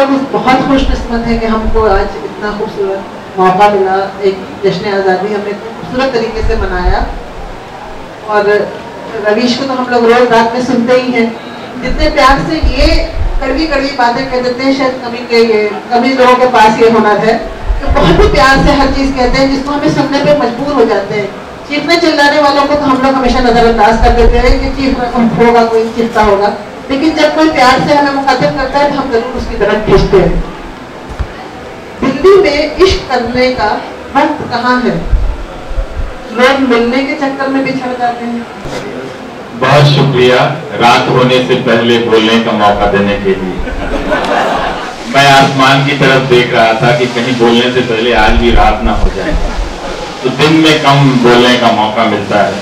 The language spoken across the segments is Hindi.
लोग बहुत खुशकिस्मत हैं कि हमको आज इतना खूबसूरत मौका मिला। एक जश्न आज़ादी हमने खूबसूरत तरीके से मनाया, और रवीश को तो हम लोग रोज रात में सुनते ही हैं, जितने प्यार से ये कड़वी कड़वी बातें कह देते हैं। शायद कभी लोगों के पास ये हुनर है तो बहुत ही प्यार से हर चीज़ कहते हैं, जिसको हमें सुनने पे मजबूर हो जाते हैं। चीखने चिल्लाने वालों को तो हम लोग हमेशा नजरअंदाज कर देते हैं कि चीख होगा, कोई चीखता होगा, लेकिन जब कोई प्यार से हमें मुखातिब करता है तो हम जरूर उसकी तरफ खींचते हैं। दिल्ली में इश्क करने का वक्त कहाँ है? लोग मिलने के चक्कर में बिछड़ जाते हैं। बहुत शुक्रिया रात होने से पहले बोलने का मौका देने के लिए। मैं आसमान की तरफ देख रहा था कि कहीं बोलने से पहले आज भी रात ना हो जाए, तो दिन में कम बोलने का मौका मिलता है।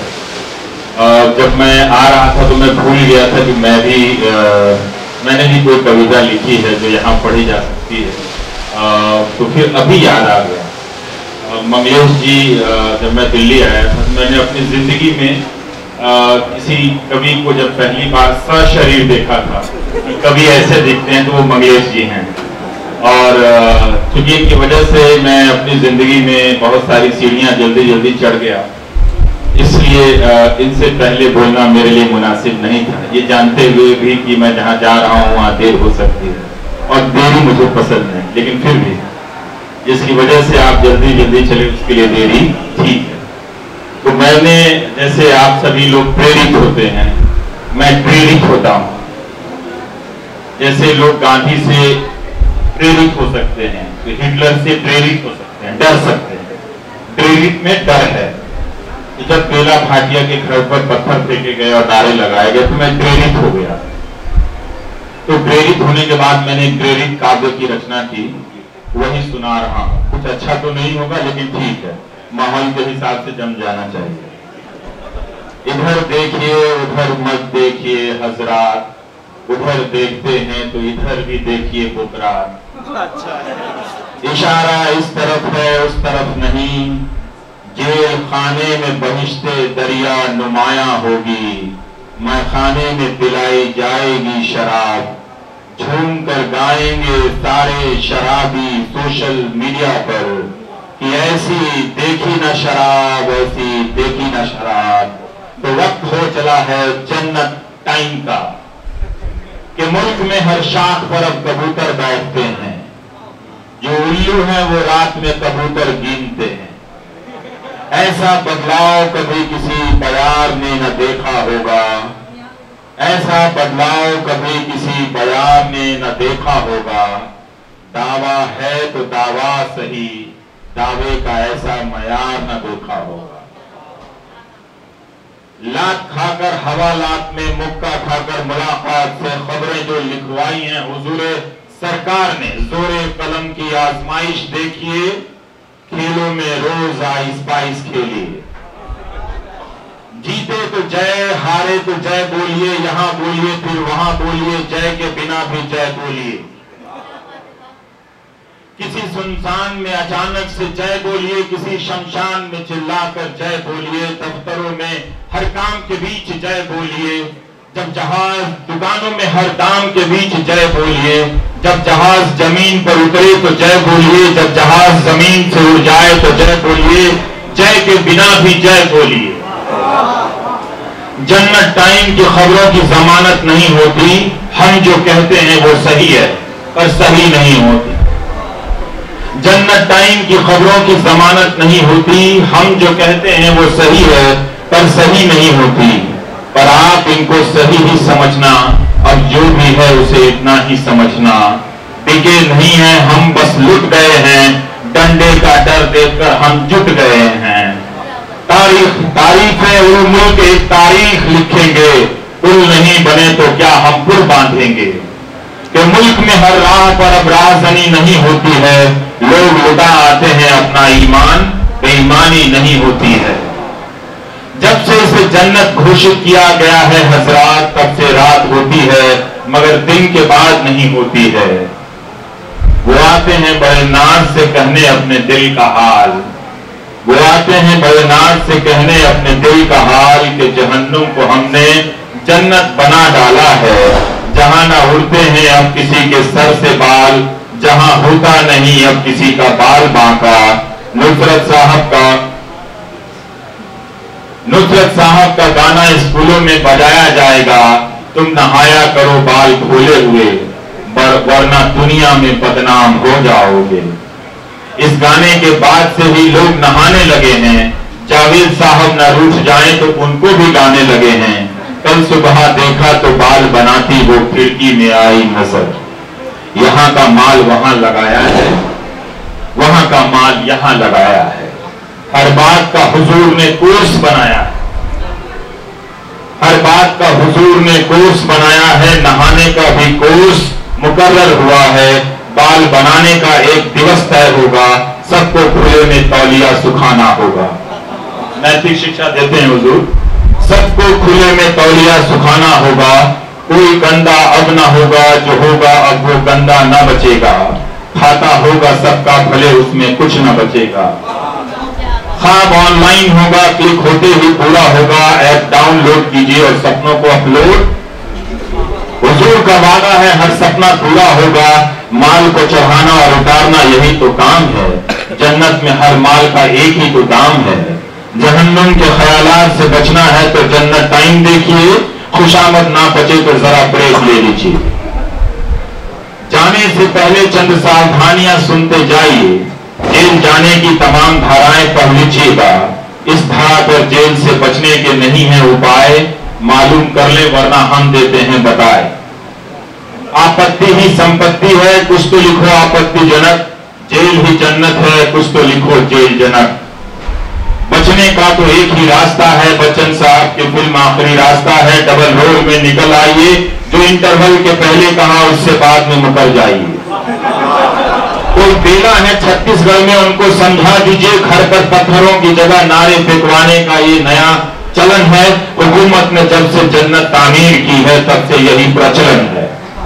जब मैं आ रहा था तो मैं भूल गया था कि मैंने भी कोई कविता लिखी है जो यहाँ पढ़ी जा सकती है, तो फिर अभी याद आ गया। मंगलेश जी, जब मैं दिल्ली आया था तो मैंने अपनी जिंदगी में किसी कवि को जब पहली बार सशरीर देखा था, कवि ऐसे दिखते हैं तो वो मंगलेश जी हैं। और चूंकि इनकी वजह से मैं अपनी जिंदगी में बहुत सारी सीढ़ियां जल्दी जल्दी चढ़ गया, इसलिए इनसे पहले बोलना मेरे लिए मुनासिब नहीं था, ये जानते हुए भी कि मैं जहाँ जा रहा हूँ वहाँ देर हो सकती है और देरी मुझे पसंद नहीं, लेकिन फिर भी जिसकी वजह से आप जल्दी जल्दी चले उसके लिए देरी ठीक है। तो मैंने, जैसे आप सभी लोग प्रेरित होते हैं, मैं प्रेरित होता हूँ। जैसे लोग गांधी से प्रेरित हो सकते हैं तो हिटलर से प्रेरित हो सकते हैं, डर सकते हैं। प्रेरित में डर है। जब बेला भाटिया के घर पर पत्थर फेंके गए और नारे लगाए गए तो मैं प्रेरित हो गया। तो प्रेरित होने के बाद मैंने एक प्रेरित काव्य की रचना की, वही सुना रहा हूं। कुछ अच्छा तो नहीं होगा लेकिन ठीक है, माहौल के हिसाब से जम जाना चाहिए। इधर देखिए उधर मत देखिए हजरात, उधर देखते हैं तो इधर भी देखिए बुकरात। इशारा इस तरफ है उस तरफ नहीं, जेल खाने में बहिश्ते दरिया नुमाया होगी, मैं खाने में पिलाई जाएगी शराब, झूम कर गाएंगे सारे शराबी सोशल मीडिया पर कि ऐसी देखी न शराब ऐसी देखी न शराब। तो वक्त हो चला है जन्नत टाइम का कि मुल्क में हर शाख पर अब कबूतर बैठते हैं, जो उल्लू हैं वो रात में कबूतर गिनते हैं। ऐसा बदलाव कभी किसी बयार ने न देखा होगा, ऐसा बदलाव कभी किसी बयार ने न देखा होगा। दावा है तो दावा सही, दावे का ऐसा मयार न देखा होगा। लात खाकर हवालात में मुक्का खाकर मुलाकात से खबरें जो लिखवाई हैं हुजूरे सरकार ने, जोरे कलम की आजमाइश देखिए, खेलों में रोज आइस पाइस खेलिए। जीते तो जय, हारे तो जय बोलिए, यहां बोलिए फिर वहां बोलिए, जय के बिना भी जय बोलिए। किसी सुनसान में अचानक से जय बोलिए, किसी शमशान में चिल्लाकर जय बोलिए, दफ्तरों में हर काम के बीच जय बोलिए, जब जहाज दुकानों में हर दाम के बीच जय बोलिए, जब जहाज जमीन पर उतरे तो जय बोलिए, जब जहाज जमीन से उड़ जाए तो जय बोलिए, जय के बिना भी जय बोलिए। जन्नत टाइम की खबरों की जमानत नहीं होती, हम जो कहते हैं वो सही है पर सही नहीं होती। जन्नत टाइम की खबरों की जमानत नहीं होती, हम जो कहते हैं वो सही है पर सही नहीं होती। पर आप इनको सही ही समझना और जो भी है उसे इतना ही समझना। टिके नहीं है हम बस लुट गए हैं, डंडे का डर देखकर हम जुट गए हैं। तारीफ है वो मुल्क एक तारीख लिखेंगे, पुल नहीं बने तो क्या हम पुल बांधेंगे। कि मुल्क में हर राह पर अब राहज़नी नहीं होती है, लोग लुटा आते हैं अपना ईमान, बेईमानी नहीं होती है। जब से इसे जन्नत घोषित किया गया है हजरात, तब से रात होती है मगर दिन के बाद नहीं होती है। वो आते हैं बड़े नाज से कहने अपने दिल का हाल, वो आते हैं बड़े नाज से कहने अपने दिल का हाल कि जहन्नुम को हमने जन्नत बना डाला है, जहां ना उड़ते हैं अब किसी के सर से बाल, जहां होता नहीं अब किसी का बाल बांका। नुसरत साहब का गाना स्कूलों में बजाया जाएगा, तुम नहाया करो बाल खोले हुए, वरना दुनिया में बदनाम हो जाओगे। इस गाने के बाद से ही लोग नहाने लगे हैं। जावेद साहब न रूठ जाए तो उनको भी गाने लगे हैं। कल सुबह देखा तो बाल बनाती वो खिड़की में आई नजर। यहां का माल वहां लगाया है, वहां का माल यहां लगाया है। हर बात का हुजूर ने कोर्स बनाया है, हर बात का हुजूर ने कोर्स बनाया है। नहाने का भी कोर्स मुकर्रर हुआ है। बाल बनाने का एक दिवस तय होगा, सबको खुले में तौलिया सुखाना होगा। नैतिक शिक्षा देते हैं हुजूर, सबको खुले में तौलिया सुखाना होगा। कोई गंदा अब ना होगा, जो होगा अब वो गंदा ना बचेगा। खाता होगा सबका, भले उसमें कुछ ना बचेगा। ख्वाब ऑनलाइन होगा, क्लिक होते ही पूरा होगा। ऐप डाउनलोड कीजिए और सपनों को अपलोड। हुजूर का वादा है हर सपना पूरा होगा। माल को चढ़ाना और उतारना यही तो काम है। जन्नत में हर माल का एक ही तो दाम है। जहन्नुम के ख्यालात से बचना है तो जन्नत टाइम देखिए। खुशामद ना बचे तो जरा ब्रेक ले लीजिए। जाने से पहले चंद सावधानियां सुनते जाइए। जेल जाने की तमाम धाराएं पढ़ लीजिएगा। इस धारा पर जेल से बचने के नहीं है उपाय, मालूम कर ले वरना हम देते हैं बताए। आपत्ति ही संपत्ति है, कुछ तो लिखो आपत्तिजनक। जेल ही जन्नत है, कुछ तो लिखो जेल जनक। बचने का तो एक ही रास्ता है, बच्चन साहब की फिल्म आखिरी रास्ता है। डबल रोड में निकल आइए, जो इंटरवल के पहले कहा उससे बाद में मुकर जाइए। कोई बेला है छत्तीसगढ़ में, उनको समझा दीजिए। घर पर पत्थरों की जगह नारे फेंकवाने का ये नया चलन है। हुकूमत ने जब से जन्नत तामीर की है तब से यही प्रचलन है।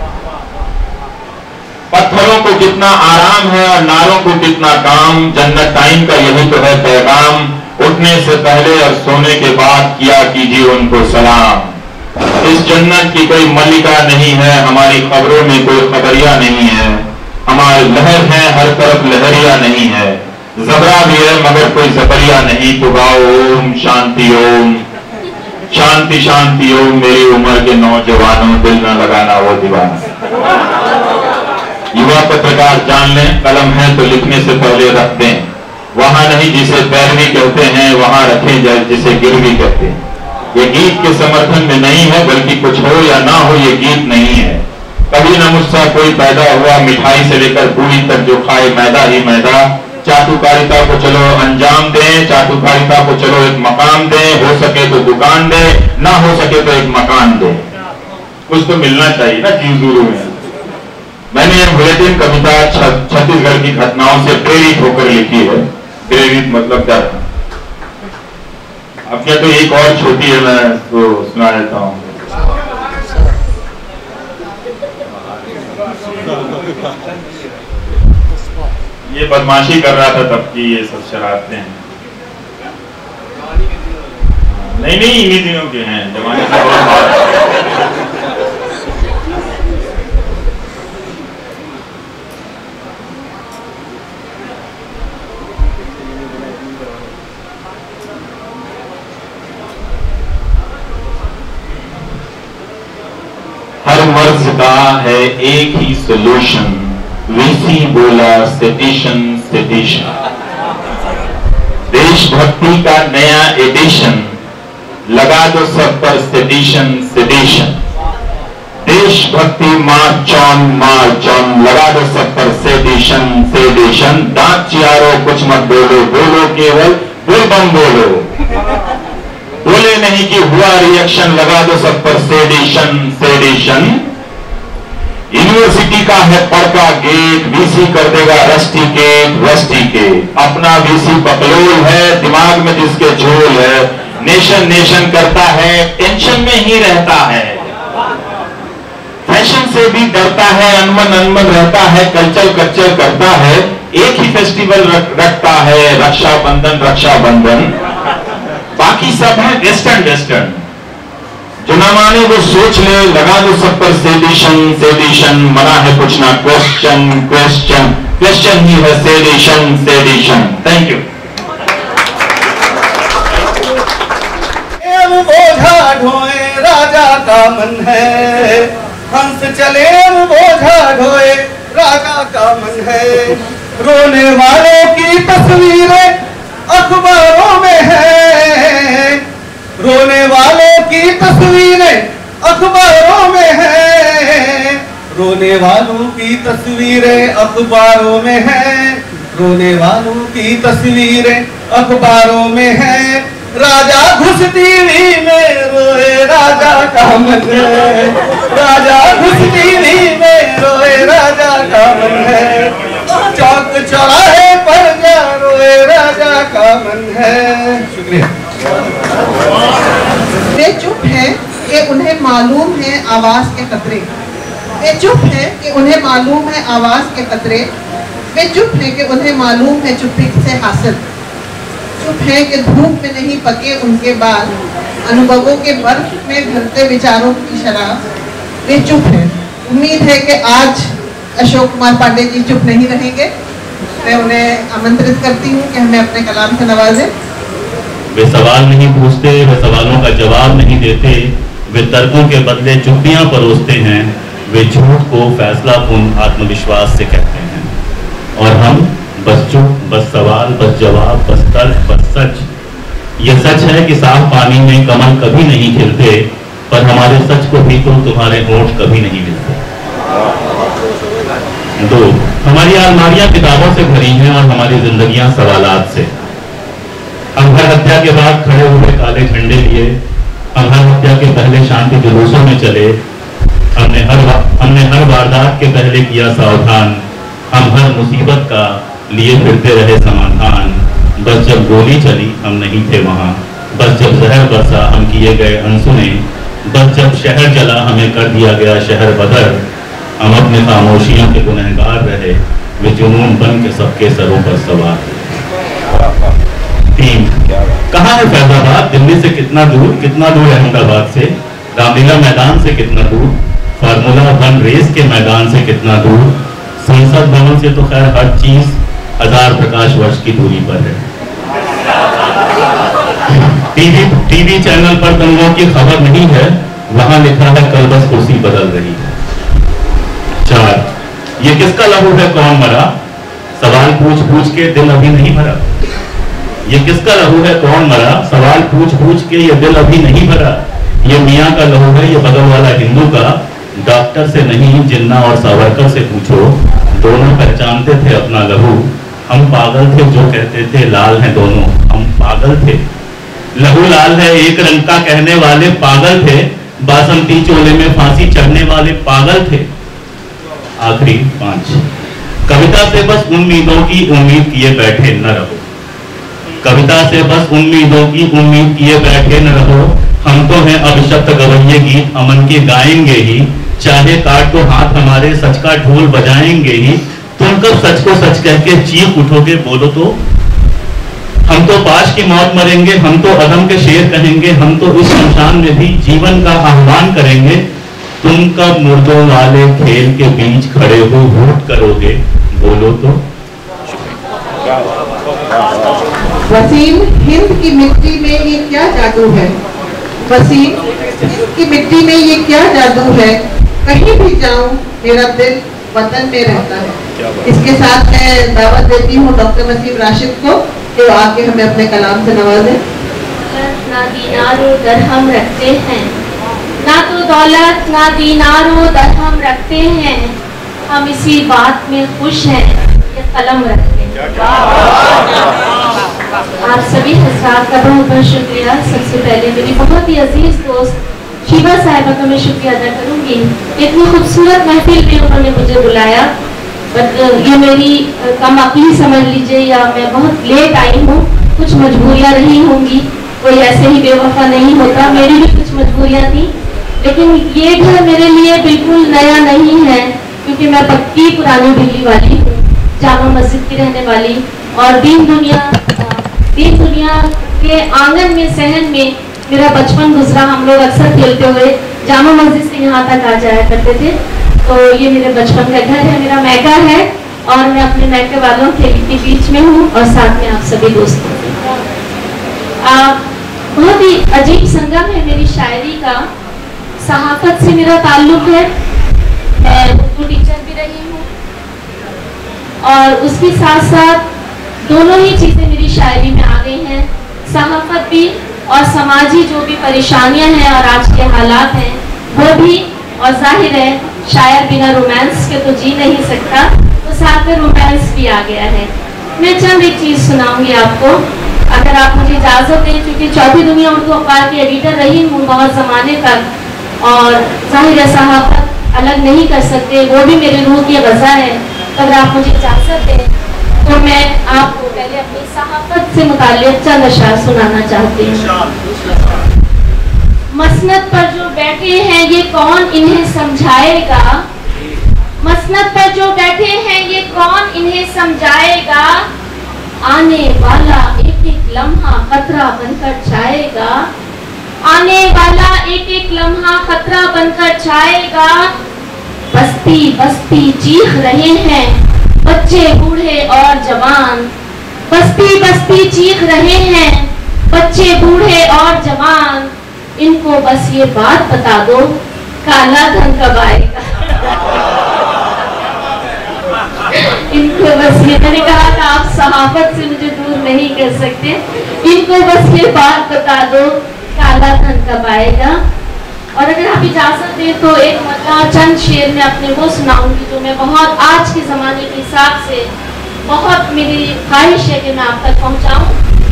पत्थरों को कितना आराम है और नारों को कितना काम। जन्नत टाइम का यही तो है पैगाम। उठने से पहले और सोने के बाद किया कीजिए उनको सलाम। इस जन्नत की कोई मल्लिका नहीं है, हमारी खबरों में कोई खबरिया नहीं है। हमारी लहर है, हर तरफ लहरिया नहीं है। जबरा भी है मगर कोई जबरिया नहीं। तो गाओ ओम शांति ओम, शांति शांति ओम। मेरी उम्र के नौजवानों, दिल न लगाना वो दीवाना। युवा पत्रकार जान लें, कलम है तो लिखने से पहले रख दें। वहां नहीं जिसे पैरवी कहते हैं, वहां रखें जिसे गिरवी कहते हैं। ये गीत के समर्थन में नहीं है, बल्कि कुछ हो या ना हो ये गीत नहीं है। कभी न मुझसे कोई पैदा हुआ, मिठाई से लेकर पूरी तक जो खाए मैदा ही मैदा। चाटुकारिता को चलो अंजाम दें, चाटुकारिता को चलो एक मकाम दें। हो सके तो दुकान दें, ना हो सके तो एक मकान दें। कुछ तो मिलना चाहिए ना जीव में। मैंने यह बुलेटिन कविता छत्तीसगढ़ की घटनाओं से प्रेरित होकर लिखी है। प्रेरित मतलब क्या था? अब क्या तो एक और छोटी है, मैं तो सुना देता हूँ। ये बदमाशी कर रहा था तब की ये सब शरारतें हैं। नहीं इन्हीं दिनों के हैं, जमाने से बहुत बात। हर मर्ज का है एक ही सोल्यूशन। वीसी बोला सेडिशन सेडिशन। देशभक्ति का नया एडिशन, लगा दो सब पर सेडिशन सेडिशन। देशभक्ति मार्च ऑन, लगा दो सब पर सेडिशन सेडिशन। दांत चियारो कुछ मत बोलो, बोलो केवल बोल बम बोलो। बोले नहीं कि हुआ रिएक्शन, लगा दो सब पर सेडिशन सेडिशन। यूनिवर्सिटी का है पड़का गेट, वीसी कर देगा रस्टिकेट रस्टिकेट। अपना वीसी बकलोल है, दिमाग में जिसके झोल है। नेशन नेशन करता है, टेंशन में ही रहता है। फैशन से भी डरता है, अनमन अनमन रहता है। कल्चर कल्चर करता है, एक ही फेस्टिवल रखता है, रक्षाबंधन रक्षाबंधन। बाकी सब है वेस्टर्न वेस्टर्न। जो ना माने वो सोच ले, लगा दो सब पर सेडिशन सेडिशन, मना है पूछना क्वेश्चन क्वेश्चन, क्वेश्चन ही है सेडिशन सेडिशन। Thank you. बोझा ढोए राजा का मन है, हंस चले बोझा ढोए राजा का मन है। रोने वालों की तस्वीरें अखबारों में है, रोने वालों की तस्वीरें अखबारों में है, रोने वालों की तस्वीरें अखबारों में है, रोने वालों की तस्वीरें अखबारों में है। राजा घुस टीवी में रोए राजा का मन है, राजा घुस टीवी में रोए राजा का मन है। चौक चौराहे पर जा रोए राजा का मन है। शुक्रिया। वे चुप है कि उन्हें मालूम है आवाज के खतरे, वे चुप है कि उन्हें मालूम है आवाज के खतरे, वे चुप है कि उन्हें मालूम है चुप्पी से हासिल, चुप है कि धूप में नहीं पके उनके बाल, अनुभवों के बर्फ में घलते विचारों की शराब, वे चुप है। उम्मीद है कि आज अशोक कुमार पांडे जी चुप नहीं रहेंगे। मैं उन्हें आमंत्रित करती हूँ कि हमें अपने कलाम से नवाजें। वे सवाल नहीं पूछते, वे सवालों का जवाब नहीं देते, वे तर्कों के बदले चुप्पियां परोसते हैं, वे झूठ को फैसलाकुन आत्मविश्वास से कहते हैं। और हम बस चुप, बस सवाल, बस जवाब, बस तर्क, बस सच। ये सच है कि साफ पानी में कमल कभी नहीं खिलते, पर हमारे सच को भी तुम्हारे होंठ कभी नहीं मिलते। दो, हमारी अलमारियां किताबों से भरी हैं और हमारी जिंदगियां सवालात से। हम हर हत्या के बाद खड़े हुए काले झंडे लिए, हम हर हत्या के पहले शांति जुलूसों में चले, हमने हर वारदात के पहले किया सावधान, हम हर मुसीबत का लिए फिरते रहे समाधान। बस जब गोली चली हम नहीं थे वहां, बस जब जहर बरसा हम किए गए अनसुने, बस जब शहर जला हमें कर दिया गया शहर बदर, हम अपने खामोशियों के गुनहगार रहे, वे जुनून बन के सबके सरों पर सवार। तीन, कहाँ है फैजाबाद? दिल्ली से कितना दूर अहमदाबाद से, रामलीला मैदान से कितना दूर, फार्मूला 1 रेस के मैदान से कितना दूर, संसद भवन से तो खैर हर चीज 1000 प्रकाश वर्ष की दूरी पर है। टीवी चैनल पर दंगों की खबर नहीं है, वहां लिखा है कल बस कुर्सी बदल रही है। 4, ये किसका लहू है कौन मरा? सवाल पूछ पूछ के दिल अभी नहीं भरा। ये किसका लहू है कौन मरा? सवाल पूछ पूछ के ये दिल अभी नहीं भरा। ये मियाँ का लहू है, ये बगल वाला हिंदू का, डॉक्टर से नहीं जिन्ना और सावरकर से पूछो, दोनों पहचानते थे अपना लहू। हम पागल थे जो कहते थे लाल हैं दोनों, हम पागल थे। लहू लाल है एक रंग का कहने वाले पागल थे, बासंती चोले में फांसी चढ़ने वाले पागल थे। आखिरी 5, कविता से बस उम्मीदों की उम्मीद किए बैठे न रहो, कविता से बस उम्मीदों की उम्मीद किए बैठे न रहो। हम तो हैं अब शब्द गवैये गीत अमन के गाएंगे ही, चाहे काट तो हाथ हमारे सच का ढोल बजाएंगे ही। तुम कब सच को सच कह के चीख उठोगे बोलो तो? हम तो पाश की मौत मरेंगे, हम तो अदम के शेर कहेंगे, हम तो इस शमशान में भी जीवन का आह्वान करेंगे। तुम कब मुर्दों वाले खेल के बीच खड़े हो वोट करोगे बोलो तो? वसीम, हिंद की मिट्टी में ये क्या जादू है? वसीम, हिंद की मिट्टी में ये क्या जादू है? कहीं भी जाऊं मेरा दिल वतन में रहता है। इसके साथ मैं दावत देती हूँ डॉक्टर वसीम राशिद को कि वो आके हमें अपने कलाम से नवाजें। ना दीनारो दरहम रखते हैं, ना तो दौलत ना दीनारो दरहम रखते हैं, हम इसी बात में खुश हैं ये कलम रखते हैं। आप सभी हजरात का बहुत बहुत शुक्रिया। सबसे पहले मेरी बहुत ही अजीज दोस्त शीबा साहिबा का मैं शुक्रिया अदा करूंगी। इतनी खूबसूरत महफिल में उन्होंने मुझे बुलाया, बट ये मेरी कम अक्ली समझ लीजिए या मैं बहुत लेट आई हूँ, कुछ मजबूरियाँ रही होंगी, कोई ऐसे ही बेवफा नहीं होता, मेरी भी कुछ मजबूरियाँ थी। लेकिन ये घर मेरे लिए बिल्कुल नया नहीं है क्योंकि मैं पक्की पुरानी दिल्ली वाली हूँ, जामा मस्जिद की रहने वाली, और दीन दुनिया के आंगन में सहन में मेरा बचपन गुजरा। हम लोग अक्सर खेलते हुए जामा मस्जिद से यहाँ तक आ जाया करते थे। तो ये मेरे बचपन का घर है, मेरा मैका है और मैं अपने मैके वालों के बीच में हूँ और साथ में आप सभी दोस्तों। बहुत ही अजीब संगम है मेरी शायरी का। सहाफत से मेरा ताल्लुक है, मैं उर्दू टीचर भी रही हूँ और उसके साथ साथ दोनों ही चीज़ें मेरी शायरी में आ गई हैं, सहाफत भी और समाजी जो भी परेशानियां हैं और आज के हालात हैं वो भी। और जाहिर है शायर बिना रोमांस के तो जी नहीं सकता, तो साथ में रोमांस भी आ गया है। मैं चंद एक चीज़ सुनाऊंगी आपको, अगर आप मुझे इजाज़त दें, क्योंकि चौथी दुनिया उर्दू अखबार की एडिटर रही हूँ बहुत ज़माने तक और जाहिर है सहाफत अलग नहीं कर सकते, वो भी मेरे रूह की ग़ज़ा है। तो अगर आप मुझे इजाज़त दें तो मैं आपको पहले अपनी सहाफत से मुताल्लिक़ चंद अशआर सुनाना चाहती हूँ। मसनद पर जो बैठे हैं ये कौन इन्हें समझाएगा, मसनद पर जो बैठे हैं ये कौन इन्हें समझाएगा, आने वाला एक एक लम्हा खतरा बनकर छाएगा, आने वाला एक एक लम्हा खतरा बनकर छाएगा। बस्ती बस्ती चीख रहे हैं बच्चे बूढ़े और जवान, बस्ती बस्ती चीख रहे हैं बच्चे बूढ़े और जवान, इनको बस ये बात बता दो काला धन कब आएगा। इनको बस ये, मैंने कहा था आप सहाफत से मुझे दूर नहीं कर सकते, इनको बस ये बात बता दो काला धन कब आएगा। और अगर आप इजाजत दें तो एक मतलब चंद शेर में अपने वो सुनाऊंगी जो मैं बहुत आज के ज़माने के हिसाब से बहुत मेरी ख्वाहिश है कि मैं आप तक पहुंचाऊं।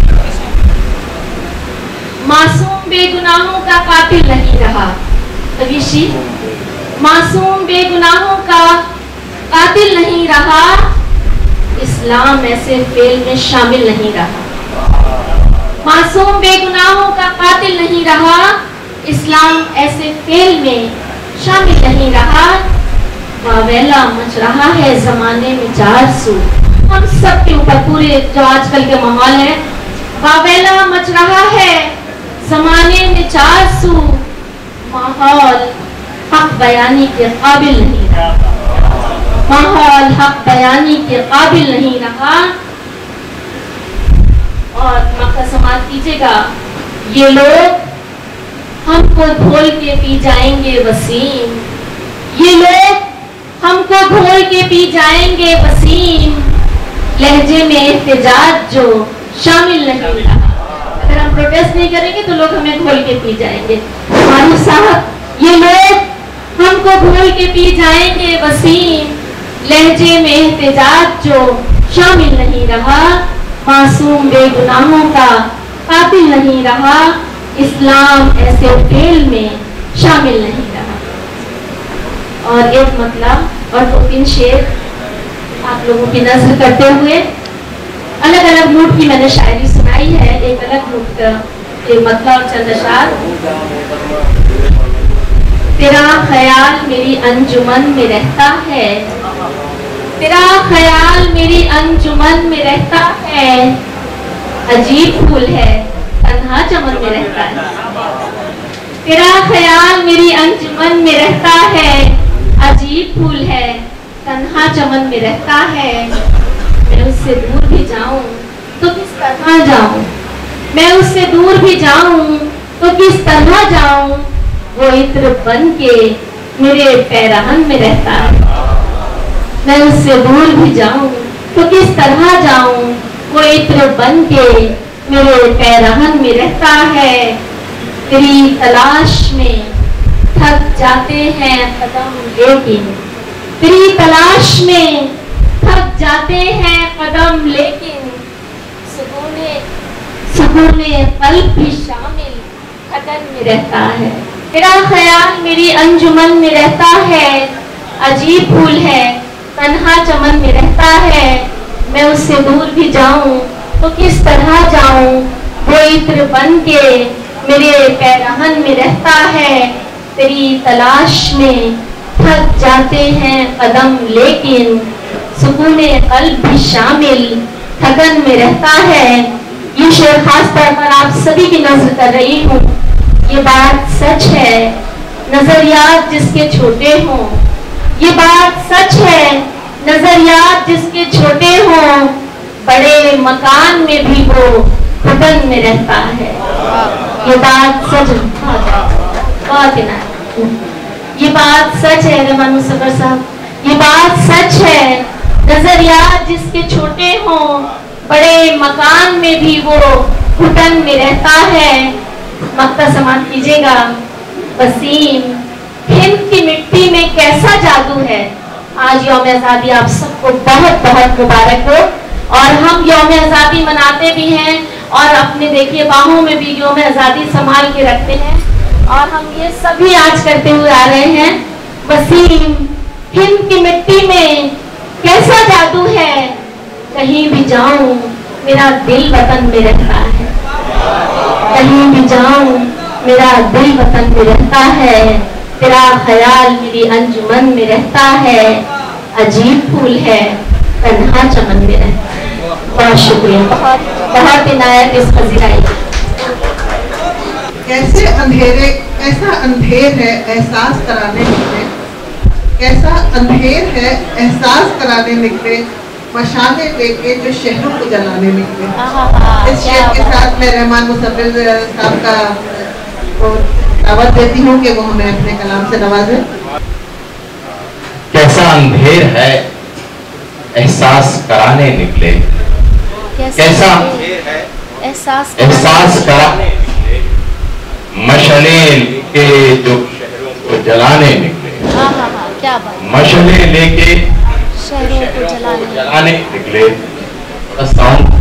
मासूम बेगुनाहों का कातिल नहीं रहा, तवीशी मासूम बेगुनाहों का कातिल नहीं रहा, इस्लाम ऐसे फेल में शामिल नहीं रहा। मासूम बेगुनाहों का कातिल नहीं रहा, इस्लाम ऐसे फेल में शामिल नहीं रहा। वावेला मच रहा है जमाने में चार सू, हम सब के ऊपर पूरे जो आजकल के माहौल है, वावेला मच रहा है जमाने में चार सू, माहौल हक बयानी के काबिल नहीं रहा, माहौल हक बयानी के काबिल नहीं रहा। और मक्का समात कीजिएगा, ये लोग हमको घोल के पी जाएंगे वसीम, ये लोग हमको घोल के पी जाएंगे वसीम, लहजे में एहतिजाज जो शामिल नहीं रहा। अगर हम प्रोटेस्ट नहीं करेंगे तो लोग हमें घोल के पी जाएंगे। मारू साहब, ये लोग हमको घोल के पी जाएंगे वसीम, लहजे में एहतिजाज जो शामिल नहीं रहा, मासूम बेगुनाहों का कातिल नहीं रहा, इस्लाम ऐसे फेल में शामिल नहीं रहा। और एक मतलब और दो तीन शेर आप लोगों की नजर करते हुए, अलग अलग मूड की मैंने शायरी सुनाई है, एक अलग मूड का एक मतलब और चंद अशआर। तेरा ख्याल मेरी अंजुमन में रहता है, तेरा ख्याल मेरी अंजुमन में रहता है, अजीब फूल है तन्हा चमन में रहता है। तेरा ख्याल मेरी अंजुमन में रहता है, अजीब फूल है तन्हा चमन में रहता है। मैं उससे दूर भी जाऊं तो किस तरह जाऊं, मैं उससे दूर भी जाऊं तो किस तरह जाऊं, वो इत्र बन के मेरे पैरहन में रहता है। मैं उससे दूर भी जाऊं तो किस तरह जाऊं, वो इत्र बन के मेरे पैरहन में रहता है। तेरी तलाश में थक जाते हैं कदम लेकिन, तेरी तलाश में थक जाते हैं कदम लेकिन, सुकूने कल्ब भी शामिल खतन में रहता है। तेरा ख्याल मेरी अंजुमन में रहता है, अजीब फूल है तन्हा चमन में रहता है। मैं उससे दूर भी जाऊं तो किस तरह जाऊं, वो इत्र बन के मेरे पैरहन में रहता है। तेरी तलाश में थक जाते हैं कदम लेकिन, सुकूने कल्ब भी शामिल थकन में रहता है। ये शेर खास तौर पर आप सभी की नजर कर रही हूँ। ये बात सच है, नजरियात जिसके छोटे हों। ये बात सच है, नजरियात जिसके छोटे हों, बड़े मकान में भी वो घुटन में रहता है। ये बात सच, बहुत ये बात सच है रहमान मुसव्वर साहब, ये बात सच है, नजरियात जिसके छोटे हों, बड़े मकान में भी वो घुटन में रहता है। मक्ता समाप्त कीजिएगा। वसीम, हिंद की मिट्टी में कैसा जादू है। आज यौम आज़ादी आप सबको बहुत बहुत मुबारक हो। और हम यौम आज़ादी मनाते भी हैं और अपने देखिए बाहों में भी यौम आज़ादी संभाल के रखते हैं और हम ये सभी आज करते हुए आ रहे हैं। वसीम, हिंद की मिट्टी में कैसा जादू है, कहीं भी जाऊं मेरा दिल वतन में रहता है। कहीं भी जाऊं मेरा दिल वतन में रहता है, तेरा ख्याल मेरी अंजुमन में रहता है। अजीब फूल है, तन्हा चमन में रहता है। बहुत शुक्रिया, बहुत इनायत इस पजीराई। कैसे अंधेरे, कैसा अंधेर है एहसास कराने निकले, कैसा अंधेर है एहसास कराने निकले, मशाले लेके जो शहरों को जलाने निकले। इस शेर के साथ मैं रहमान मुसव्वर साहब का दावत देती हूँ कि वो हमें अपने कलाम से नवाजें। कैसा अंधेर है एहसास कराने निकले, कैसा एहसास कराने निकले, मशले के जो शहरों को जलाने निकले। क्या बात, मशले लेके शहरों को जलाने निकले। साउंड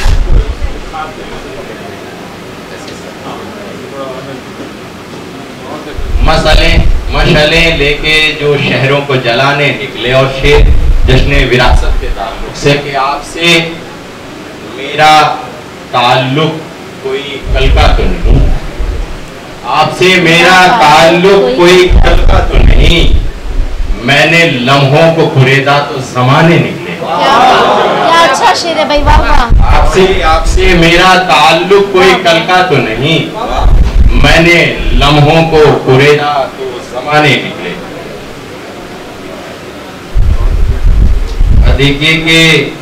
मशले लेके जो शहरों को जलाने निकले। और शेर जश्न विरासत के ताल्लुक से कि आपसे मेरा ताल्लुक कोई कल का तो नहीं, आपसे मेरा ताल्लुक कोई कल का तो नहीं, मैंने लम्हों को कुरेदा तो ज़माने निकले। क्या अच्छा शेर है भाई, वाह वाह। आपसे मेरा ताल्लुक कोई कल का तो नहीं, मैंने लम्हों को कुरेदा तो ज़माने निकले। देखिए कि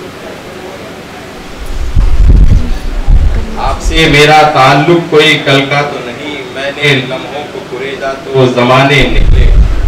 आपसे मेरा ताल्लुक कोई कल का तो नहीं, मैंने लम्हों को कुरेदा तो ज़माने निकले।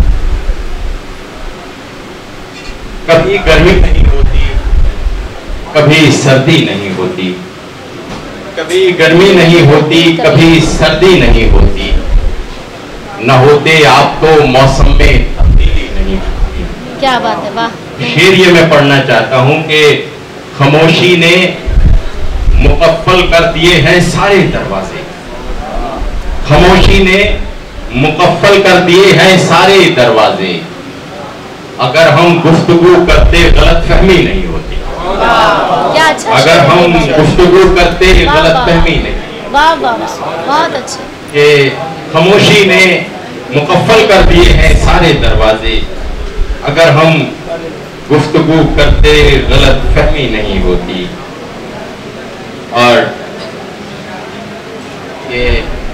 कभी गर्मी नहीं होती, कभी सर्दी नहीं होती, कभी गर्मी नहीं होती, कभी सर्दी नहीं होती, न होते आप तो मौसम में तब्दीली नहीं होती। क्या बात है, वाह। शेर ये मैं पढ़ना चाहता हूं कि खामोशी ने मुकफ्फल कर दिए हैं सारे दरवाजे, खामोशी ने मुकफ्फल कर दिए हैं सारे दरवाजे, अगर हम गुफ्तगू करते गलतफहमी नहीं होती। क्या अच्छा, अगर हम गुफ्तगू करते गलतफहमी नहीं, वाह वाह, बहुत अच्छे। कि खामोशी ने मुकफ्फल कर दिए हैं सारे दरवाजे, अगर हम गुफ्तगू करते गलतफहमी नहीं होती। और ये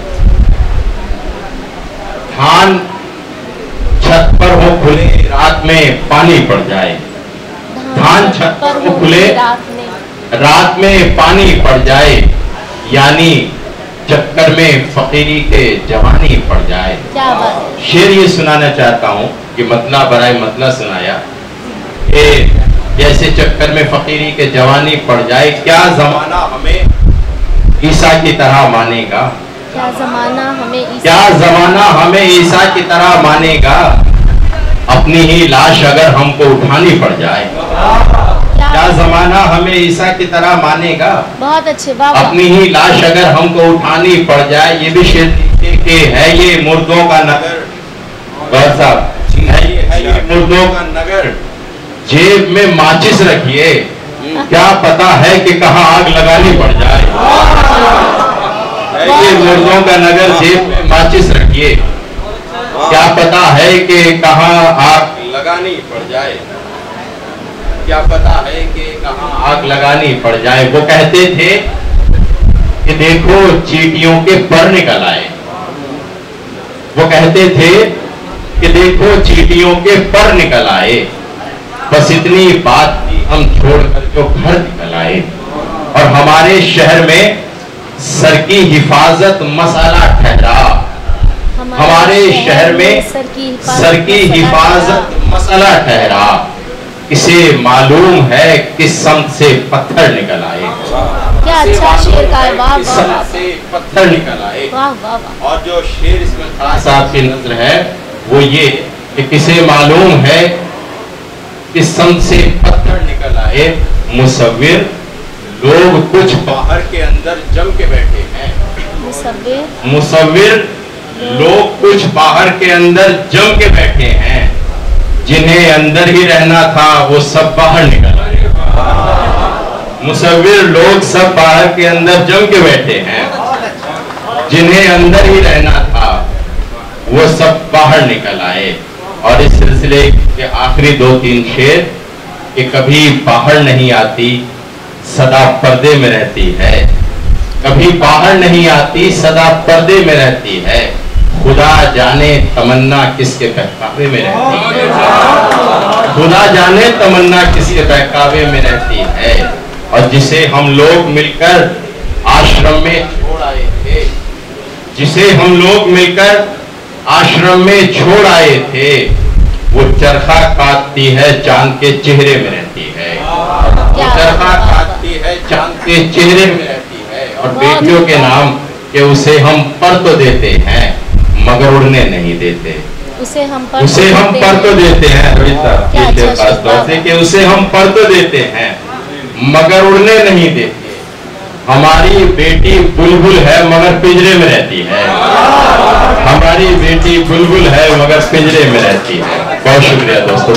धान छत पर हो खुले रात में पानी पड़ जाए, धान छत पर हो खुले रात में पानी पड़ जाए, यानी चक्कर में फकीरी के जवानी पड़ जाए। क्या बात। शेर ये सुनाना चाहता हूँ कि मतला बराए मतला सुनाया कि जैसे चक्कर में फकीरी के जवानी पड़ जाए, क्या जमाना हमें ईसा की तरह मानेगा, क्या जमाना हमें ईसा की तरह मानेगा, अपनी ही लाश अगर हमको उठानी पड़ जाए। क्या जमाना हमें ईसा की तरह मानेगा, बहुत अच्छे, वाह। अपनी ही लाश अगर हमको उठानी पड़ जाए। ये भी शेर के है ये मुर्दों का नगर, गौर साहब, है ये मुर्दों का नगर, जेब में माचिस रखिए, क्या पता है कि कहाँ आग लगानी पड़ जाए। ये मुर्दों का नगर, जेब में माचिस रखिए, क्या पता है कि कहाँ आग लगानी पड़ जाए, क्या पता है कि कहाँ आग लगानी पड़ जाए। वो कहते थे कि देखो चींटियों के पर निकल आए, वो कहते थे कि देखो चींटियों के पर निकल आए, बस इतनी बात थी हम छोड़कर जो घर निकल आए। और हमारे शहर में सर की हिफाजत मसाला ठहरा, हमारे शहर में सर की हिफाजत मसाला ठहरा, इसे मालूम है किस संत से पत्थर निकल आए। क्या अच्छा शेर का है, वाह वाह, से पत्थर निकल आए। वाह वाह वाह। और जो शेर इसमें खान साहब की नजर है वो ये कि किसे मालूम है कि संत से पत्थर निकल आए। मुसव्विर लोग कुछ बाहर के अंदर जम के बैठे हैं, मुसव्विर लोग कुछ बाहर के अंदर जम के बैठे हैं, जिन्हें अंदर ही रहना था वो सब बाहर निकल आए। मुसव्विर लोग सब बाहर के अंदर जम के बैठे हैं, जिन्हें अंदर ही रहना था वो सब बाहर निकल आए। और इस सिलसिले के आखिरी 2-3 शेर कि कभी बाहर नहीं आती सदा पर्दे में रहती है, कभी बाहर नहीं आती सदा पर्दे में रहती है, खुदा जाने तमन्ना किसके बहकावे में रहती है, खुदा जाने तमन्ना किसके बहकावे में रहती है। और जिसे हम लोग मिलकर आश्रम में छोड़ आए थे, जिसे हम लोग मिलकर आश्रम में छोड़ आए थे, वो चरखा काटती है चांद के चेहरे में रहती है, वो चरखा काटती है चांद के चेहरे में रहती है। और बेटियों के नाम के उसे हम पर तो देते हैं मगर उड़ने नहीं देते, उसे हम पर तो देते हैं कि उसे हम पर तो देते हैं मगर उड़ने नहीं देते। हमारी बेटी बुलबुल है मगर पिंजरे में रहती है, हमारी बेटी बुलबुल है मगर पिंजरे में रहती है। बहुत शुक्रिया दोस्तों।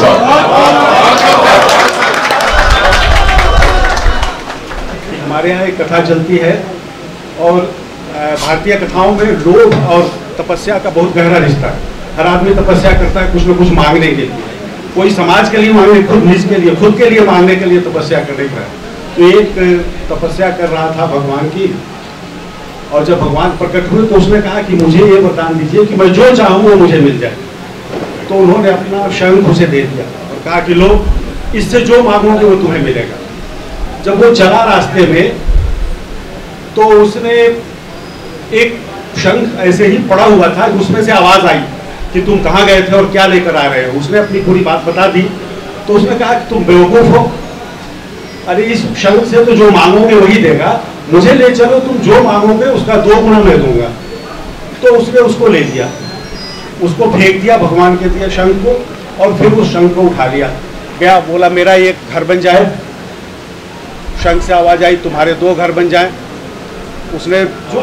हमारे यहाँ एक कथा चलती है और भारतीय कथाओं में लोभ और तपस्या का बहुत गहरा रिश्ता है। हर आदमी तपस्या करता है कुछ न कुछ मांगने के लिए, कोई समाज के लिए मांगने, खुद निज के लिए, खुद के लिए मांगने के लिए तपस्या करने का। तो एक तपस्या कर रहा था भगवान की, और जब भगवान प्रकट हुए तो उसने कहा कि मुझे ये वरदान दीजिए कि मैं जो चाहूँ वो मुझे मिल जाए। तो उन्होंने अपना शंख उसे दे दिया और कहा कि लो, इससे जो मांगोगे वो तुम्हें मिलेगा। जब वो चला रास्ते में तो उसने एक शंख ऐसे ही पड़ा हुआ था, उसमें से आवाज आई कि तुम कहाँ गए थे और क्या लेकर आ रहे हो। उसने अपनी पूरी बात बता दी। तो उसने कहा कि तुम बेवकूफ हो, अरे इस शंख से तो जो मांगोगे वही देगा, मुझे ले चलो, तुम जो मांगोगे उसका 2 गुना मैं दूंगा। तो उसने उसको ले लिया, उसको फेंक दिया भगवान के दिया शंख को, और फिर उस शंख को उठा लिया। गया, बोला मेरा एक घर बन जाए। शंख से आवाज आई तुम्हारे 2 घर बन जाए। उसने जो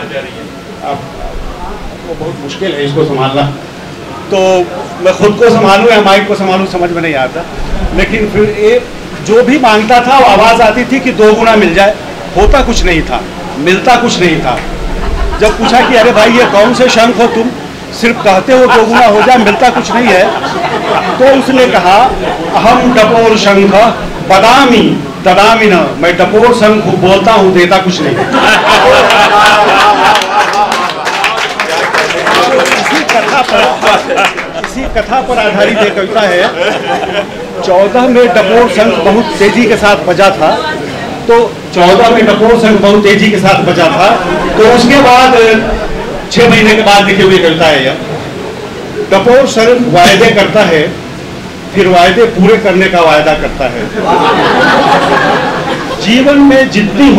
वो बहुत मुश्किल है इसको संभालना, तो मैं खुद को संभालूं या माइक को संभालूं समझ में नहीं आता। लेकिन फिर एक जो भी मांगता था वो आवाज आती थी कि 2 गुना मिल जाए। होता कुछ नहीं था, मिलता कुछ नहीं था। जब पूछा कि अरे भाई ये कौन से शंख हो तुम, सिर्फ कहते हो 2 गुना हो जाए, मिलता कुछ नहीं है। तो उसने कहा अहम डपोर शंख बदामी ददामी न, मैं डपोर शंख बोलता हूँ देता कुछ नहीं। इसी कथा पर आधारित एक कविता है। 14 में डपोर शंख बहुत तेजी के साथ बजा था, तो 14 में डपोर शंख बहुत तेजी के साथ बजा था। तो उसके बाद 6 महीने के बाद लिखी हुई कविता है यह। डपोर शंख वायदे करता है, फिर वायदे पूरे करने का वायदा करता है। जीवन में जितनी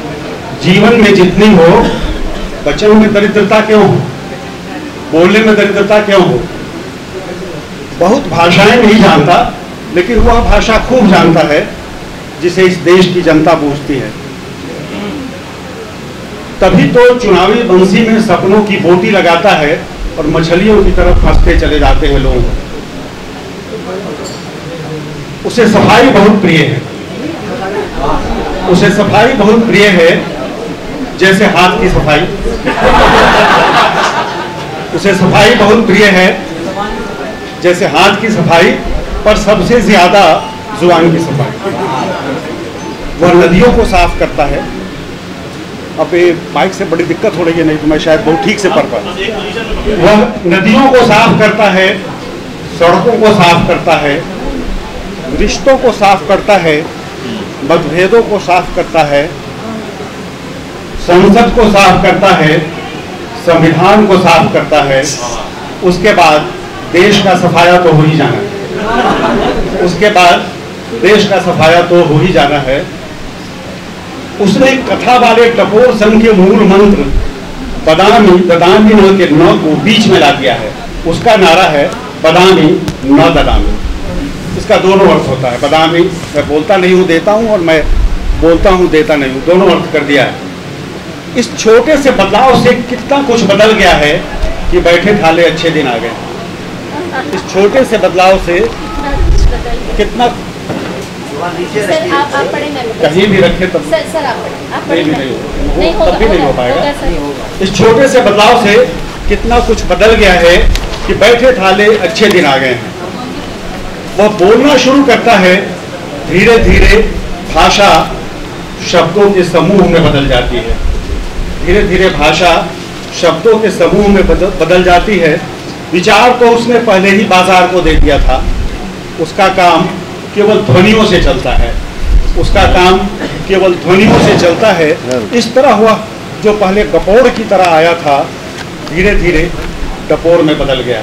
हो वचन में दरिद्रता क्यों हो, बोलने में दरिद्रता क्यों हो। बहुत भाषाएं नहीं जानता, लेकिन वह भाषा खूब जानता है जिसे इस देश की जनता पूछती है। तभी तो चुनावी बंसी में सपनों की बोटी लगाता है और मछलियों की तरफ फंसते चले जाते हैं लोग। उसे सफाई बहुत प्रिय है, उसे सफाई बहुत प्रिय है, जैसे हाथ की सफाई। उसे सफाई बहुत प्रिय है जैसे हाथ की सफाई, पर सबसे ज्यादा जुबान की सफाई। वह नदियों को साफ करता है, अब ये माइक से बड़ी दिक्कत हो रही है, नहीं तो मैं शायद बहुत ठीक से पढ़ पाऊँ। वह नदियों को साफ करता है, सड़कों को साफ करता है, रिश्तों को साफ करता है, मतभेदों को साफ करता है, संसद को साफ करता है, संविधान को साफ करता है। उसके बाद देश का सफाया तो हो ही जाना है, उसके बाद देश का सफाया तो हो ही जाना है। उसने कथा वाले टपोर संघ के मूल मंत्र बदामी ददामी न के न को बीच में ला दिया है। उसका नारा है बदामी न ददामी। इसका दोनों अर्थ होता है। बदामी मैं बोलता नहीं हूँ देता हूँ, और मैं बोलता हूँ देता नहीं हूँ, दोनों अर्थ कर दिया है। इस छोटे से बदलाव से कितना कुछ बदल गया है कि बैठे थाले अच्छे दिन आ गए। इस छोटे से बदलाव से कितना आप पढ़ेंगे कहीं भी रखे तब सर आप नहीं नहीं हो, तब भी नहीं हो पाएगा। सर। इस छोटे से बदलाव से कितना कुछ बदल गया है कि बैठे थाले अच्छे दिन आ गए हैं। वह बोलना शुरू करता है, धीरे धीरे भाषा शब्दों के समूह में बदल जाती है। धीरे धीरे भाषा शब्दों के समूह में बदल जाती है। विचार तो उसने पहले ही बाजार को दे दिया था। उसका काम केवल ध्वनियों से चलता है, उसका काम केवल ध्वनियों से चलता है। इस तरह हुआ जो पहले गपोड़ की तरह आया था, धीरे धीरे टपोर में बदल गया।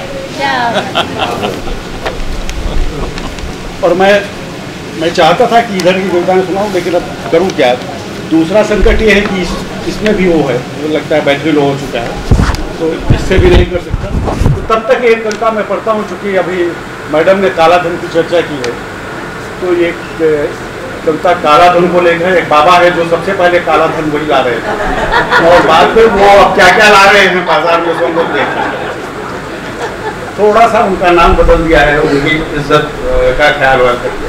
और मैं चाहता था कि इधर की कविताएं सुनाऊं, लेकिन अब करूं क्या। दूसरा संकट ये है कि इसमें भी वो है, मुझे लगता है बैटरी लो हो चुका है, तो इससे भी नहीं कर सकता। तो तब तक एक कविता मैं पढ़ता हूँ, चूँकि अभी मैडम ने काला धन की चर्चा की है, तो ये कविता काला धन को लेकर एक बाबा है जो सबसे पहले काला धन वही ला रहे थे, और बाद में वो अब क्या क्या ला रहे हैं बाजार में तो हम लोग देख रहे हैं। थोड़ा सा उनका नाम बदल दिया है, उनकी इज्जत का ख्याल रखते।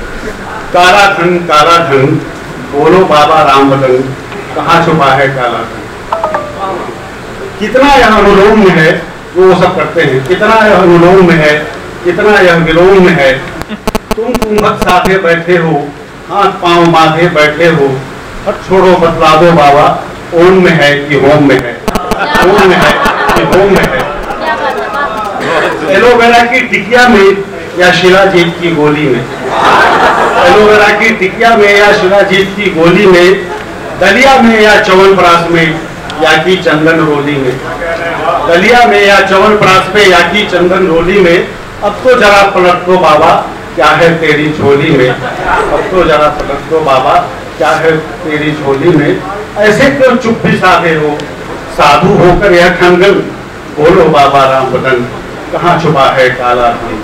काला धन बोलो बाबा राम बदन, कहाँ छुपा है काला धन। कितना यह अनुलोम में है, वो सब करते हैं। कितना यह अनुलोम में है, कितना यह विलोम में है। तुम कुंभक साथे बैठे हो, हाथ पांव बांधे बैठे हो, हट छोड़ो बतला दो बाबा, ओम में है कि होम में है, ओम में है कि होम में है। एलोवेरा की टिकिया में या शिलाजीत की गोली में, एलोवेरा की टिकिया में या शिलाजीत की गोली में, दलिया में या च्यवनप्राश में या की चंदन रोली में, दलिया में या च्यवनप्राश में या की चंदन रोली में। अब तो जरा पलट दो बाबा, क्या है तेरी झोली में, अब तो जरा पलट दो बाबा, क्या है तेरी झोली में। ऐसे क्यों चुप भी साधे हो, साधु होकर यह ठंगन, बोलो बाबा राम बदन, कहाँ छुपा है काला धन।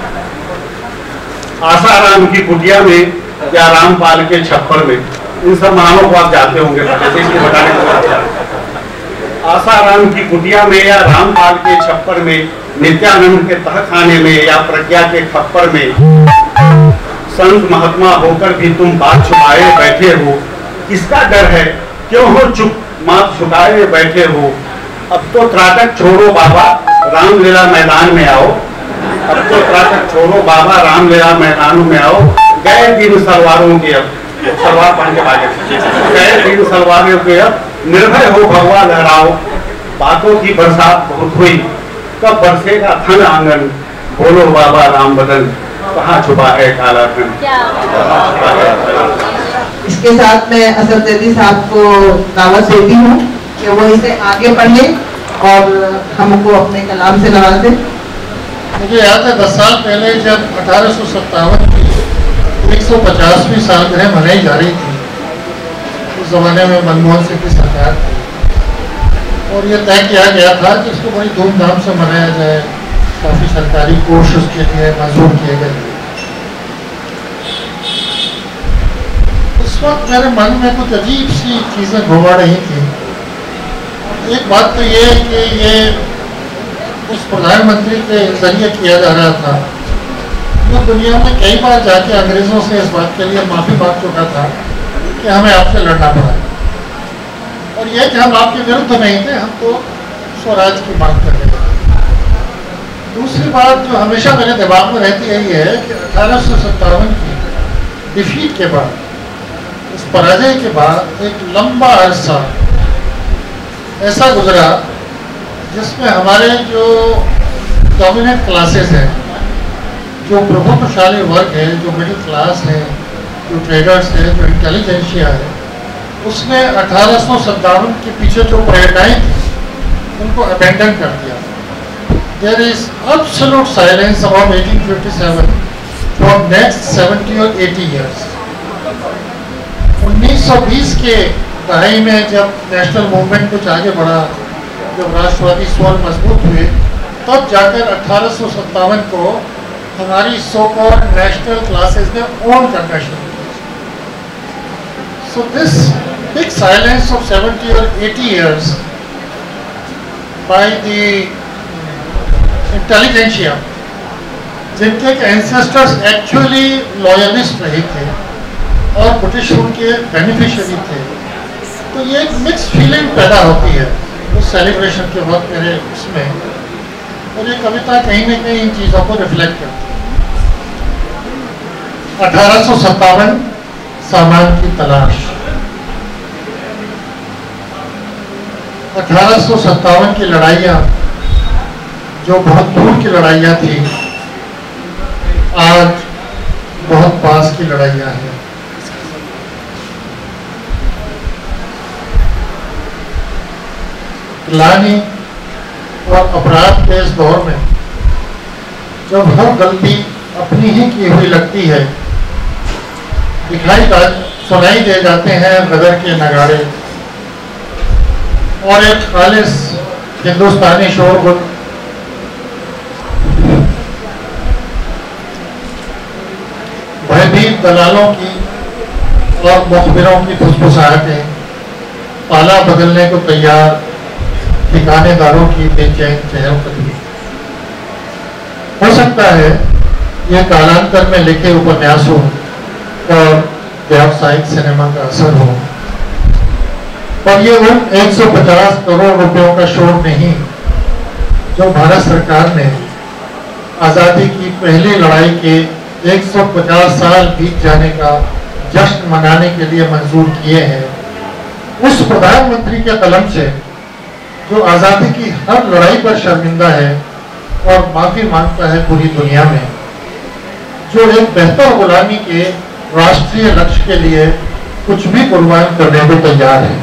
आसाराम की कुटिया में या रामपाल के छप्पर में, इन सब महानों को आप जाते होंगे, बताने को आसाराम की कुटिया में या रामपाल के छप्पर में, नित्यानंद के तहखाने में या प्रज्ञा के खप्पर में, संत महात्मा होकर भी तुम बात छुपाए बैठे हो। किसका डर है, क्यों हो चुप, माथ झुकाए बैठे हो। अब तो त्राटक छोड़ो बाबा, रामलीला मैदान में आओ। अब तो त्राटक छोड़ो बाबा, रामलीला मैदान में आओ। गए दिन सलवारों के, अब सलवार पहन के भागे, गए दिन सलवारों के, अब निर्भय हो भगवा लहराओ। बातों की बरसात बहुत हुई, कब बरसेगा थन आंगन, बोलो बाबा राम बदन, कहाँ छुपा है काला धन। इसके साथ मैं असद जैदी साहब को दावत देती हूँ कि वो इसे आगे पढ़े और हमको अपने कलाम से नवाजें। मुझे याद है 10 साल पहले जब 1857 की 150वीं सालगिरह मनाई जा रही थी, उस जमाने में मनमोहन सिंह की सरकार थी, और ये तय किया गया था कि इसको बड़ी धूमधाम से मनाया जाए। काफ़ी सरकारी कोष उसके लिए मंजूर किए गए। उस वक्त मेरे मन में कुछ अजीब सी चीज़ें घुमा रही थी। एक बात तो ये कि ये उस प्रधानमंत्री के जरिए किया जा रहा था जो दुनिया में कई बार जाके अंग्रेज़ों से इस बात के लिए माफ़ी मांग चुका था कि हमें आपसे लड़ना पड़ा, और यह कि हम आपके विरुद्ध नहीं थे, हम तो स्वराज की मांग कर रहे थे। दूसरी बात जो हमेशा मेरे दिमाग में रहती है ये है कि 1857 की डिफीट के बाद, इस पराजय के बाद एक लंबा अरसा ऐसा गुजरा जिसमें हमारे जो डोमिनेंट क्लासेस हैं, जो प्रभुत्वशाली वर्ग है, जो मिडिल क्लास है, जो ट्रेडर्स है, जो इंटेलिजेंशिया है, उसने 1857 के पीछे जो प्रेरणाएं थी उनको अबेंडन कर दिया। There is absolute silence about 1857 for next 70 और 80 ईयर्स। 1920 के दहाई में जब नेशनल मूवमेंट कुछ आगे बढ़ा, जब राष्ट्रवादी स्वर मजबूत हुए, तब जाकर 1857 को हमारी सो कॉल्ड नेशनल क्लासेस ने ओन करना शुरू किया। So this big silence of 70 और 80 ईयर्स बाय द इंटेलिजेंशिया, जिनके एंसेस्टर्स एक्चुअली लॉयलिस्ट रहे थे और ब्रिटिश रूल के बेनिफिशियरी थे, तो ये एक मिक्स फीलिंग पैदा होती है उस सेलिब्रेशन के वक्त मेरे उसमें। और ये कविता कहीं न कहीं इन चीज़ों को रिफ्लेक्ट करती है। 1857 सामान की तलाश। 1857 की लड़ाइयाँ जो बहुत दूर की लड़ाइयाँ थी, आज बहुत पास की लड़ाइयाँ हैं। ग्लानि और अपराध के इस दौर में जब हर गलती अपनी ही की हुई लगती है, सुनाई दे जाते हैं गदर के नगाड़े और एक खालिस हिंदुस्तानी शोरगुल भयभीत दलालों की और मुखबिरों की फुसफुसाहटें, पाला बदलने को तैयार ठिकानेदारों की बेचैन चहलकदमी। हो सकता है ये कालांतर में लिखे उपन्यासों और व्यावसायिक सिनेमा का असर हो, पर ये उन 150 करोड़ रुपयों का शोर नहीं जो भारत सरकार ने आज़ादी की पहली लड़ाई के 150 साल बीत जाने का जश्न मनाने के लिए मंजूर किए हैं। उस प्रधानमंत्री के कलम से जो आज़ादी की हर लड़ाई पर शर्मिंदा है और माफी मांगता है पूरी दुनिया में, जो एक बेहतर गुलामी के राष्ट्रीय लक्ष्य के लिए कुछ भी कुर्बान करने को तैयार है।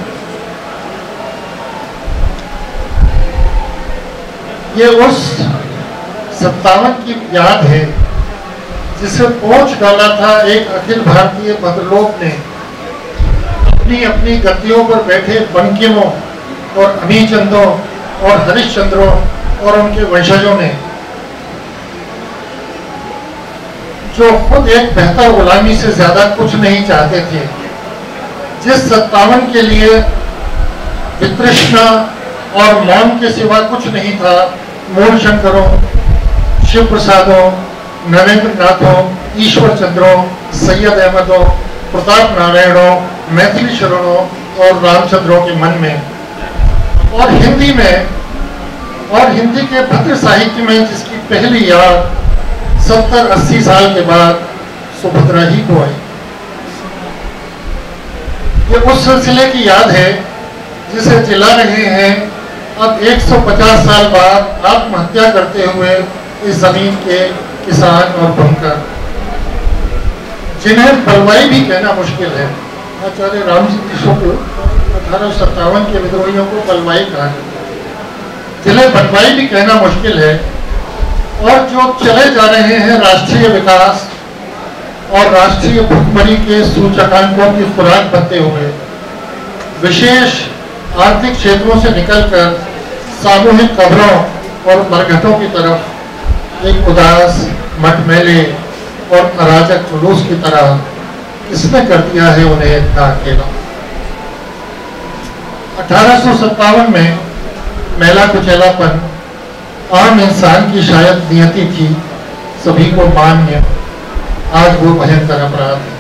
ये उस 57 की याद है जिसे पोंछ डाला था एक अखिल भारतीय बदलोक ने अपनी अपनी गद्दियों पर बैठे बंकिमों और अमीचंदों और हरिश्चंद्रों और उनके वंशजों ने, जो खुद एक बेहतर गुलामी से ज्यादा कुछ नहीं चाहते थे, जिस 57 के लिए वितृष्णा और मौन के सिवा कुछ नहीं था, मूल शंकरों, शिव प्रसादों, नरेंद्र नाथों, ईश्वर चंद्रों, सैयद अहमदों, प्रताप नारायणों, मैथिली शरणों और रामचंद्रों के मन में, और हिंदी में और हिंदी के भद्र साहित्य में जिसकी पहली याद 70-80 साल के बाद सुभद्रा ही को आई। ये उस सिलसिले की याद है जिसे जिला रहे हैं अब 150 साल बाद आत्महत्या करते हुए इस जमीन के किसान और बुनकर, जिन्हें बलवाई भी कहना मुश्किल है। आचार्य रामजी शुक्ल 1857 के विद्रोहियों को बलवाई कहा जाता है, जिन्हें बनवाई भी कहना मुश्किल है, और जो चले जा रहे हैं राष्ट्रीय विकास और राष्ट्रीय भुखमरी के सूचकांकों की खुराक बनते हुए, विशेष आर्थिक क्षेत्रों से निकलकर सामूहिक कब्रों और मरघटों की तरफ एक उदास, मटमैले और अराजक जुलूस की तरह इसने कर दिया है उन्हें इतना अकेला। 1857 में मैला कुचैलापन आम इंसान की शायद नियति थी, सभी को मान्य, आज वो भयंकर अपराध है।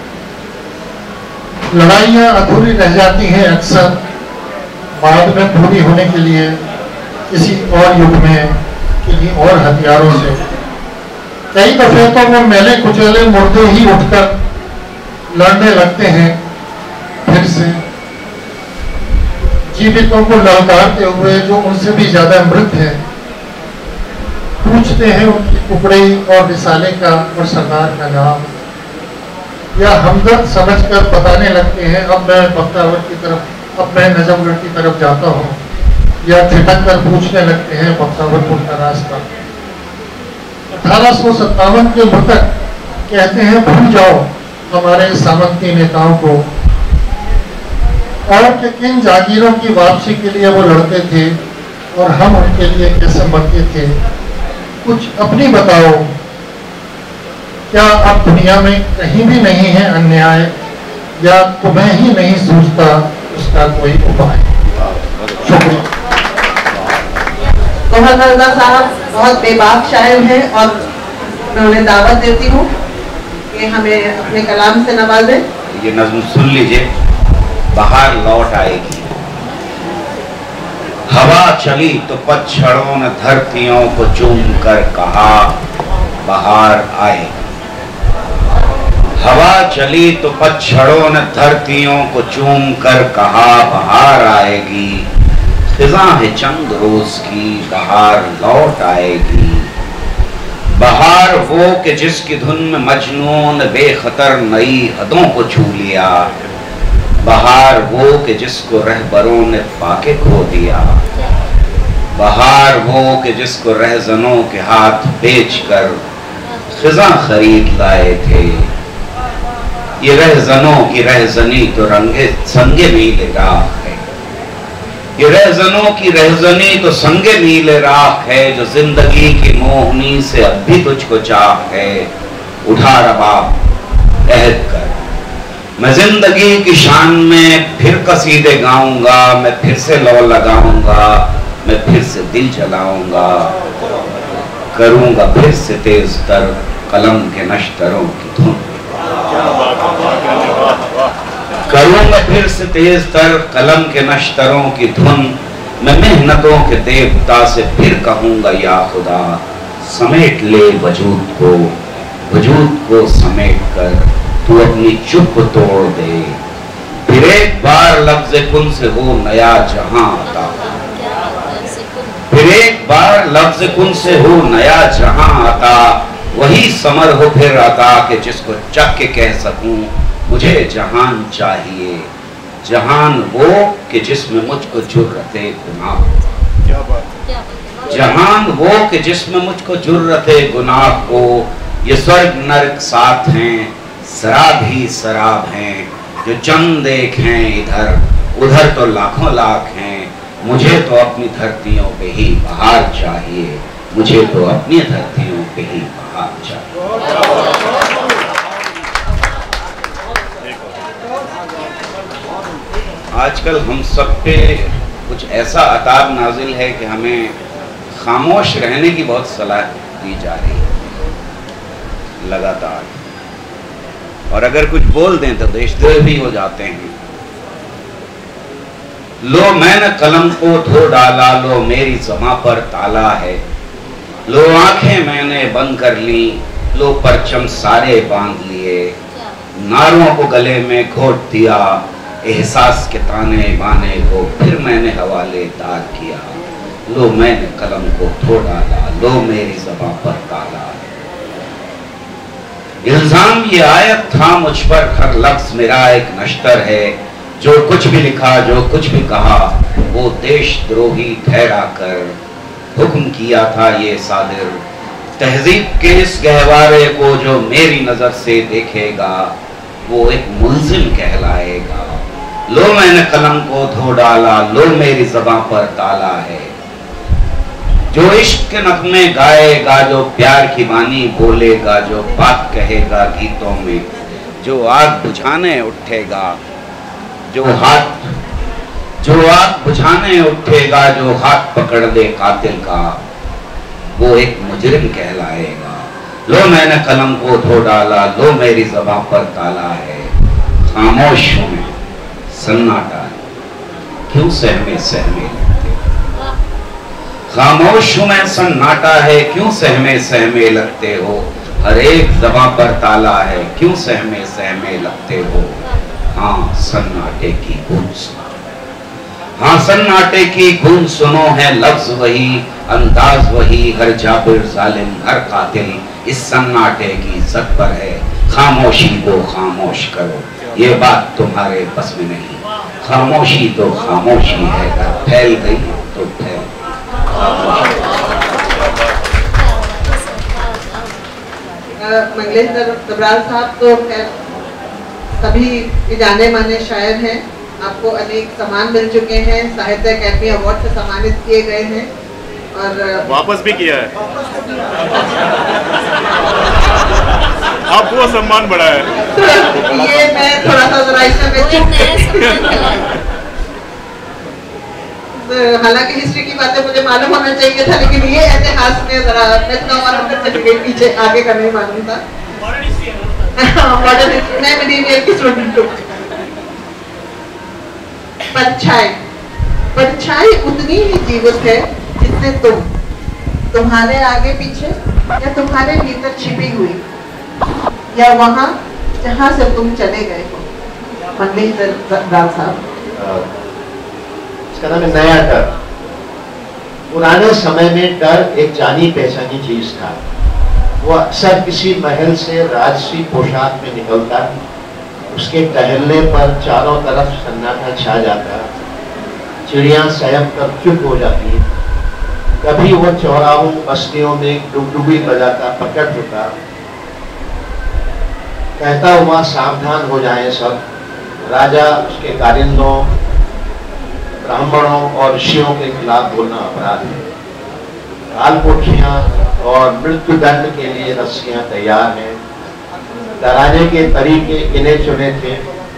लड़ाइयाँ अधूरी रह जाती हैं अक्सर, बाद में पूरी होने के लिए किसी और युग में किन्हीं और हथियारों से। कई दफे तो वो मैले कुचैले मुर्दे ही उठकर लड़ने लगते हैं फिर से। जीवितों को ललकारते हुए जो उनसे भी ज्यादा मृत हैं, पूछते हैं उनकी कुकड़ी और रिसाले का और सरदार का नाम, या हमदर्द समझकर बताने लगते हैं अब मैं बख्तावर की तरफ, अब मैं नजमगढ़ की तरफ जाता हूँ, या ठिठक कर पूछने लगते हैं बख्तावरपुर का रास्ता। 1857 के मृतक कहते हैं भूल जाओ हमारे सामंती नेताओं को, और कि किन जागीरों की वापसी के लिए वो लड़ते थे और हम उनके लिए कैसे मरते थे। कुछ अपनी बताओ, क्या अब दुनिया में कहीं भी नहीं है अन्याय, या तुम्हें ही नहीं सूझता उसका कोई उपाय। शुक्रिया। गौहर हरदा साहब बहुत बेबाक शायर हैं और मैं उन्हें दावत देती हूँ कि हमें अपने कलाम से नवाजें। ये नज़्म सुन लीजिए। बाहर लौट आएगी, हवा चली तो पतझड़ों ने धरतियों को चूम कर कहा बाहर आएगी। हवा चली तो पतझड़ों ने धरतियों को चूम कर कहा बाहर आएगी। खिज़ा है चंद रोज की, बहार लौट आएगी। बहार वो कि जिसकी धुन में मजनून बेखतर नई हदों को छू लिया। बहार वो कि जिसको रहबरों ने पाके खो दिया। बहार वो कि जिसको रहजनों के हाथ बेचकर खिज़ा खरीद लाए थे। ये रहजनों की रहजनी तो रंगे संगे नीले राख है। ये रहजनों की रहजनी तो संगे नीले राख है, जो जिंदगी की मोहनी से अब भी तुझको चाह है। उठा रबाब अहद कर, मैं जिंदगी की शान में फिर कसीदे गाऊंगा। मैं फिर से लौ लगाऊंगा, मैं फिर से दिल जलाऊंगा। करूंगा फिर से तेज तर कलम के नश्तरों की धुन। करूंगा फिर से तेज तर कलम के नश्तरों की धुन। मैं मेहनतों के देवता से फिर कहूंगा या खुदा, समेट ले वजूद को समेट कर तू अपनी चुप तोड़ दे। फिर एक बार लफ्ज़ कुन से हो नया जहां आता। फिर एक बार लफ्ज़ कुन से हो नया जहां आता। वही समर हो फिर आता कि जिसको चख के कह सकूं मुझे जहान चाहिए। जहान वो कि जिसमें मुझको जुर्रते गुनाह। जहान वो कि जिसमें मुझको जुर्रते गुनाह को। ये स्वर्ग नरक साथ हैं, शराब ही शराब हैं। जो चंद एक हैं इधर उधर तो लाखों लाख हैं। मुझे तो अपनी धरतियों पे ही बहार चाहिए। मुझे तो अपनी धरतियों पे ही बहार चाहिए। आजकल हम सब पे कुछ ऐसा अताब नाजिल है कि हमें खामोश रहने की बहुत सलाह दी जा रही है लगातार, और अगर कुछ बोल दें तो देशद्रोही हो जाते हैं। लो मैंने कलम को धो डाला, लो मेरी ज़बां पर ताला है। लो आंखें मैंने बंद कर ली, लो परचम सारे बांध लिए। नारों को गले में घोट दिया, एहसास के ताने बाने को फिर मैंने हवाले दार किया। लो मैंने कलम को धो डाला, लो मेरी ज़बां पर ताला है। इल्जाम ये आयत था मुझ पर, हर लफ्ज़ मेरा एक नश्तर है। जो कुछ भी लिखा, जो कुछ भी कहा, वो देशद्रोही ठहरा कर हुक्म किया था ये सादिर। तहजीब के इस गहवारे को जो मेरी नजर से देखेगा, वो एक मुल्जिम कहलाएगा। लो मैंने कलम को धो डाला, लो मेरी ज़बां पर ताला है। जो इश्क के नगमे गाएगा, जो प्यार की बानी बोलेगा, जो बात कहेगा गीतों में, जो आग बुझाने उठेगा, जो आग बुझाने उठेगा, जो हाथ पकड़ ले कातिल का, वो एक मुजरिम कहलाएगा। लो मैंने कलम को धो डाला, लो मेरी ज़बां पर ताला है। खामोश हूं मैं, सन्नाटा है, क्यों सहमे सहमे लगते हो। खामोश हूं मैं, सन्नाटा है, क्यों सहमे सहमे लगते हो। हर एक ज़बां पर ताला है, क्यों सहमे सहमे लगते हो। हाँ सन्नाटे की गूंज सुना, हाँ सन्नाटे की गूंज सुनो है लफ्ज वही, अंदाज वही, हर जाबिर जालिम हर कातिल इस सन्नाटे की इज्जत पर है। खामोशी को खामोश करो, ये बात तुम्हारे बस में नहीं। खामोशी तो खामोशी है, अगर फैल गई तो फैल। मंगलेश दबराल साहब तो खैर सभी के जाने माने शायर हैं। आपको अनेक सम्मान मिल चुके हैं, साहित्य अकादमी अवार्ड से सम्मानित किए गए हैं और वापस भी किया है। आपको वो सम्मान बढ़ा है। ये मैं थोड़ा सा जरा इसमें हालांकि हिस्ट्री की बातें मुझे मालूम होना चाहिए था, लेकिन ये इतिहास में जरा मैं थोड़ा और अंदर चली गई, पीछे आगे का नहीं मालूम था। मॉडर्न हिस्ट्री मैं मिडीवियल की स्टूडेंट हूँ। परछाई उतनी ही जीवित है जितने तुम्हारे आगे पीछे या तुम्हारे भीतर छिपी हुई, या वहां जहां से तुम चले गए हो। मंगलेश दबराल साहब। इसका नाम है नया डर। पुराने समय में डर एक जानी पहचानी चीज था। वो अक्सर किसी महल से राजसी पोशाक में निकलता, उसके टहलने पर चारों तरफ सन्नाटा छा जाता, चिड़ियां सहम कर चुप हो जाती, कभी वो चौराहों बस्तियों में डुगडुगी बजाता प्रकट होता, कहता हुआ सावधान हो जाएं सब, राजा उसके कारिंदों ब्राह्मणों और ऋषियों के खिलाफ बोलना अपराध है। कालकोठियां और मृत्यु दंड के लिए रस्सियां तैयार हैं। डराने के तरीके गिने चुने थे,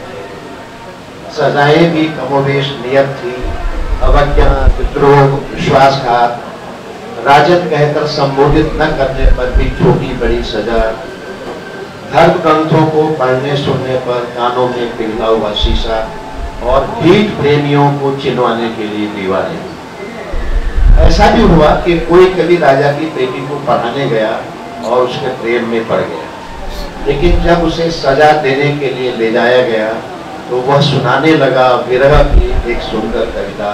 सजाएं भी कमोवेश नियत थी। अवज्ञा, विद्रोह, विश्वासघात, राजन कहकर संबोधित न करने पर भी छोटी बड़ी सजा, धर्म ग्रंथों को पढ़ने सुनने पर कानों में पिघला हुआ शीशा, और भीख प्रेमियों को चिनवाने के लिए दीवारें। ऐसा भी हुआ कि कोई कभी राजा की बेटी को पढ़ाने गया और उसके प्रेम में पड़ गया, लेकिन जब उसे सजा देने के लिए ले जाया गया तो वह सुनाने लगा विरह की एक सुंदर कविता।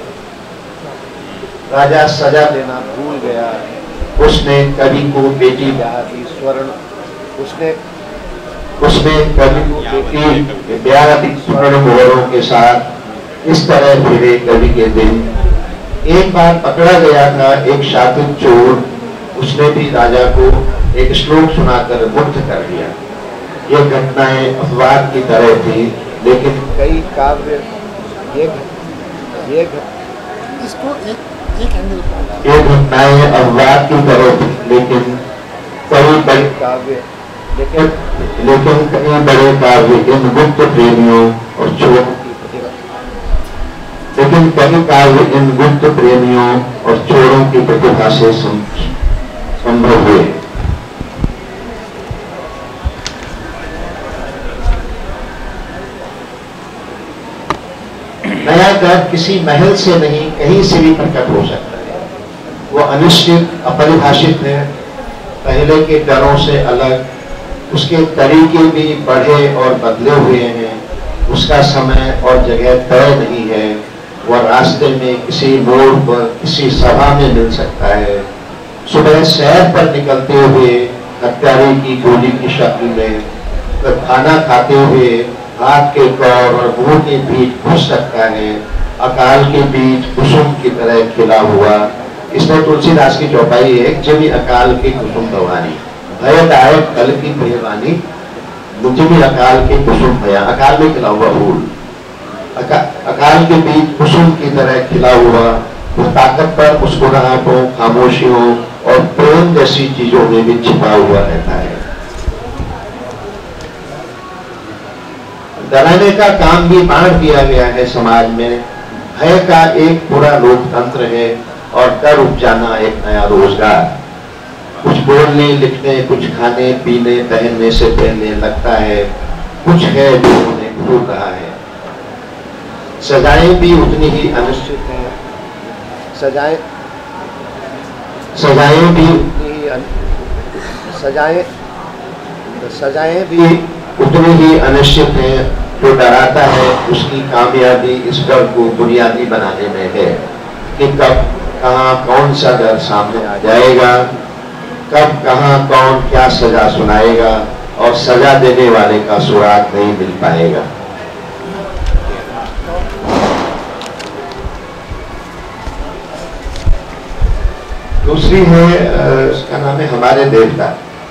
राजा सजा देना भूल गया, उसने कवि को बेटी ब्याह दी स्वर्ण, उसने कवि को बेटी ब्याह दी स्वर्ण मोहरों के साथ। इस तरह फिरे कवि के दिन। एक बार पकड़ा गया था एक शातिर चोर, उसने भी राजा को एक श्लोक सुनाकर मुक्त कर दिया। ये घटनाएं अफवाह की तरह थी, लेकिन कई काव्य ये घटनाएं अफवाह की तरह थी, लेकिन कई बड़े काव्य लेकिन कई बड़े काव्य इन गुप्त प्रेमियों और चोरों की प्रतिभा, लेकिन कई काव्य इन गुप्त प्रेमियों और चोरों की प्रतिभा से संभव हुए। नया डर किसी महल से नहीं कहीं से भी प्रकट हो सकता है। वो अनिश्चित, अपरिभाषित है, पहले के डरों से अलग। उसके तरीके भी बढ़े और बदले हुए हैं, उसका समय और जगह तय नहीं है। वह रास्ते में किसी मोड़ पर किसी सभा में मिल सकता है, सुबह सैर पर निकलते हुए हत्यारे की गोली की शक्ल में, तो खाना खाते हुए हाथ के कौर और मुंह के बीच घुस सकता है, अकाल के बीच कुसुम की तरह खिला हुआ। इसमें तुलसीदास की चौपाई है, जब अकाल की कुसुम भवानी भयदायक कल की भयवानी, मुझे भी अकाल के कुसुम भया, अकाल में खिला हुआ फूल, अकाल के बीच कुसुम की तरह खिला हुआ। वो ताकतवर मुस्कुराहटों, खामोशियों और प्रेम जैसी चीजों में भी छिपा हुआ रहता है। डराने का काम भी बांट दिया गया है समाज में। भय का एक पूरा लोकतंत्र है और डर उपजाना एक नया रोजगार। कुछ बोलने, लिखने, कुछ खाने, पीने, पहनने से पहले लगता है कुछ है जो उन्हें भूल रहा है। सजाएं भी उतनी ही अनिश्चित हैं, सजाएं भी उतनी ही सजाएं भी उतनी ही अनिश्चित हैं, जो डराता है उसकी कामयाबी इस डर को बुनियादी बनाने में है कि कब कहाँ कौन सा डर सामने आ जाएगा, कब कहाँ कौन क्या सजा सुनाएगा और सजा देने वाले का सुराग नहीं मिल पाएगा। दूसरी है, उसका नाम है हमारे देवता।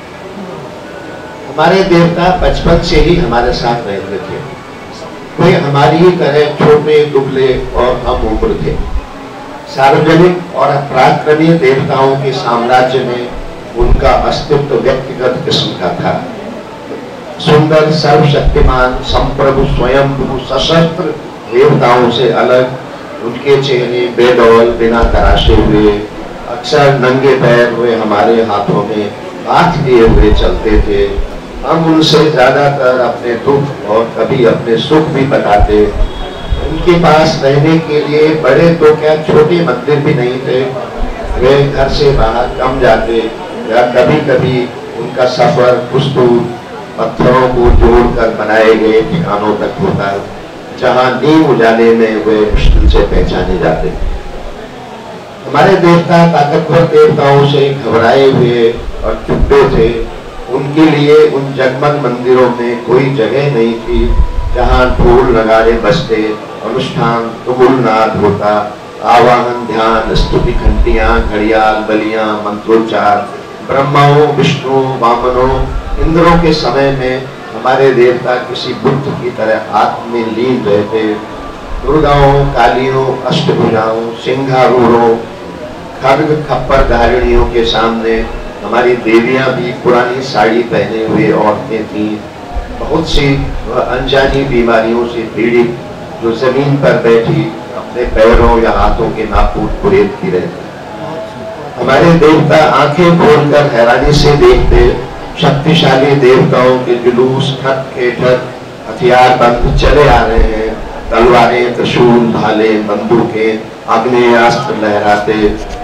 हमारे देवता बचपन से ही हमारे साथ रहते थे। वे हमारी ही तरह छोटे दुबले और हम उम्र थे। सार्वजनिक और पराक्रमी देवताओं के साम्राज्य में उनका अस्तित्व व्यक्तिगत किस्म का था। सुंदर, सर्वशक्तिमान, संप्रभु, स्वयंभू, सशस्त्र देवताओं से अलग उनके चेहरे बेडौल, बिना तराशे हुए, अक्सर नंगे पैर हुए हमारे हाथों में हाथ लिए हुए चलते थे। हम उनसे ज्यादातर अपने दुख और कभी अपने सुख भी बताते। उनके पास रहने के लिए बड़े तो क्या छोटे मंदिर भी नहीं थे। वे घर से बाहर कम जाते या कभी कभी उनका सफर कुछ दूर पत्थरों को जोड़कर बनाए गए ठिकानों तक होता, जहां नींव उजाले में वे मुश्किल से पहचाने जाते। हमारे देवता ताकतवर देवताओं से घबराए हुए और चुपे थे। उनके लिए उन जगमग मंदिरों में कोई जगह नहीं थी जहां ढोल नगाड़े बजते, अनुष्ठान तुमुलनाद होता, आवाहन, ध्यान, स्तुति घंटियां, घड़ियाल, बलियां, मंत्रोच्चार, ब्रह्माओं, विष्णु, वामनों, इंद्रों के समय में हमारे देवता किसी बुद्ध की तरह आत्म में लीन रहते। दुर्गाओं, कालियों, अष्टभुजाओं, सिंहारूढ़ों, खड्ग खप्पर धारिणियों के सामने हमारी देवियां भी पुरानी साड़ी पहने हुए औरतें थीं। बहुत सी अनजानी बीमारियों से पीड़ित जो जमीन पर बैठी अपने पैरों या हाथों के नाखून कुरेदती रहती। हमारे देवता आंखें खोलकर हैरानी से देखते। शक्तिशाली देवताओं के जुलूस ठक के ठक हथियार बंद चले आ रहे हैं। तलवारें, त्रिशूल, भाले, बंदूकें, आग्नेयास्त्र लहराते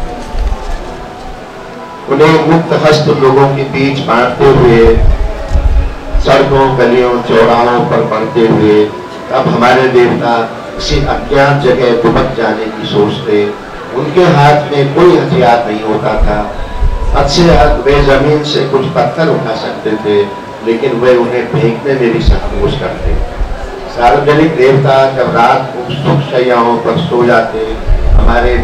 उन्हें मुक्त हस्त लोगों के बीच बांटते हुए सड़कों, गलियों, चौराहों पर बढ़ते हुए तब हमारे देवता किसी अज्ञात जगह दुबक जाने की सोचते। उनके हाथ में कोई हथियार नहीं होता था। हद से हद वे जमीन से कुछ पत्थर उठा सकते थे, लेकिन वे उन्हें फेंकने में भी संकोच करते। सार्वजनिक देवता जब रात को सुख शैयाओं पर सो जाते, हमारे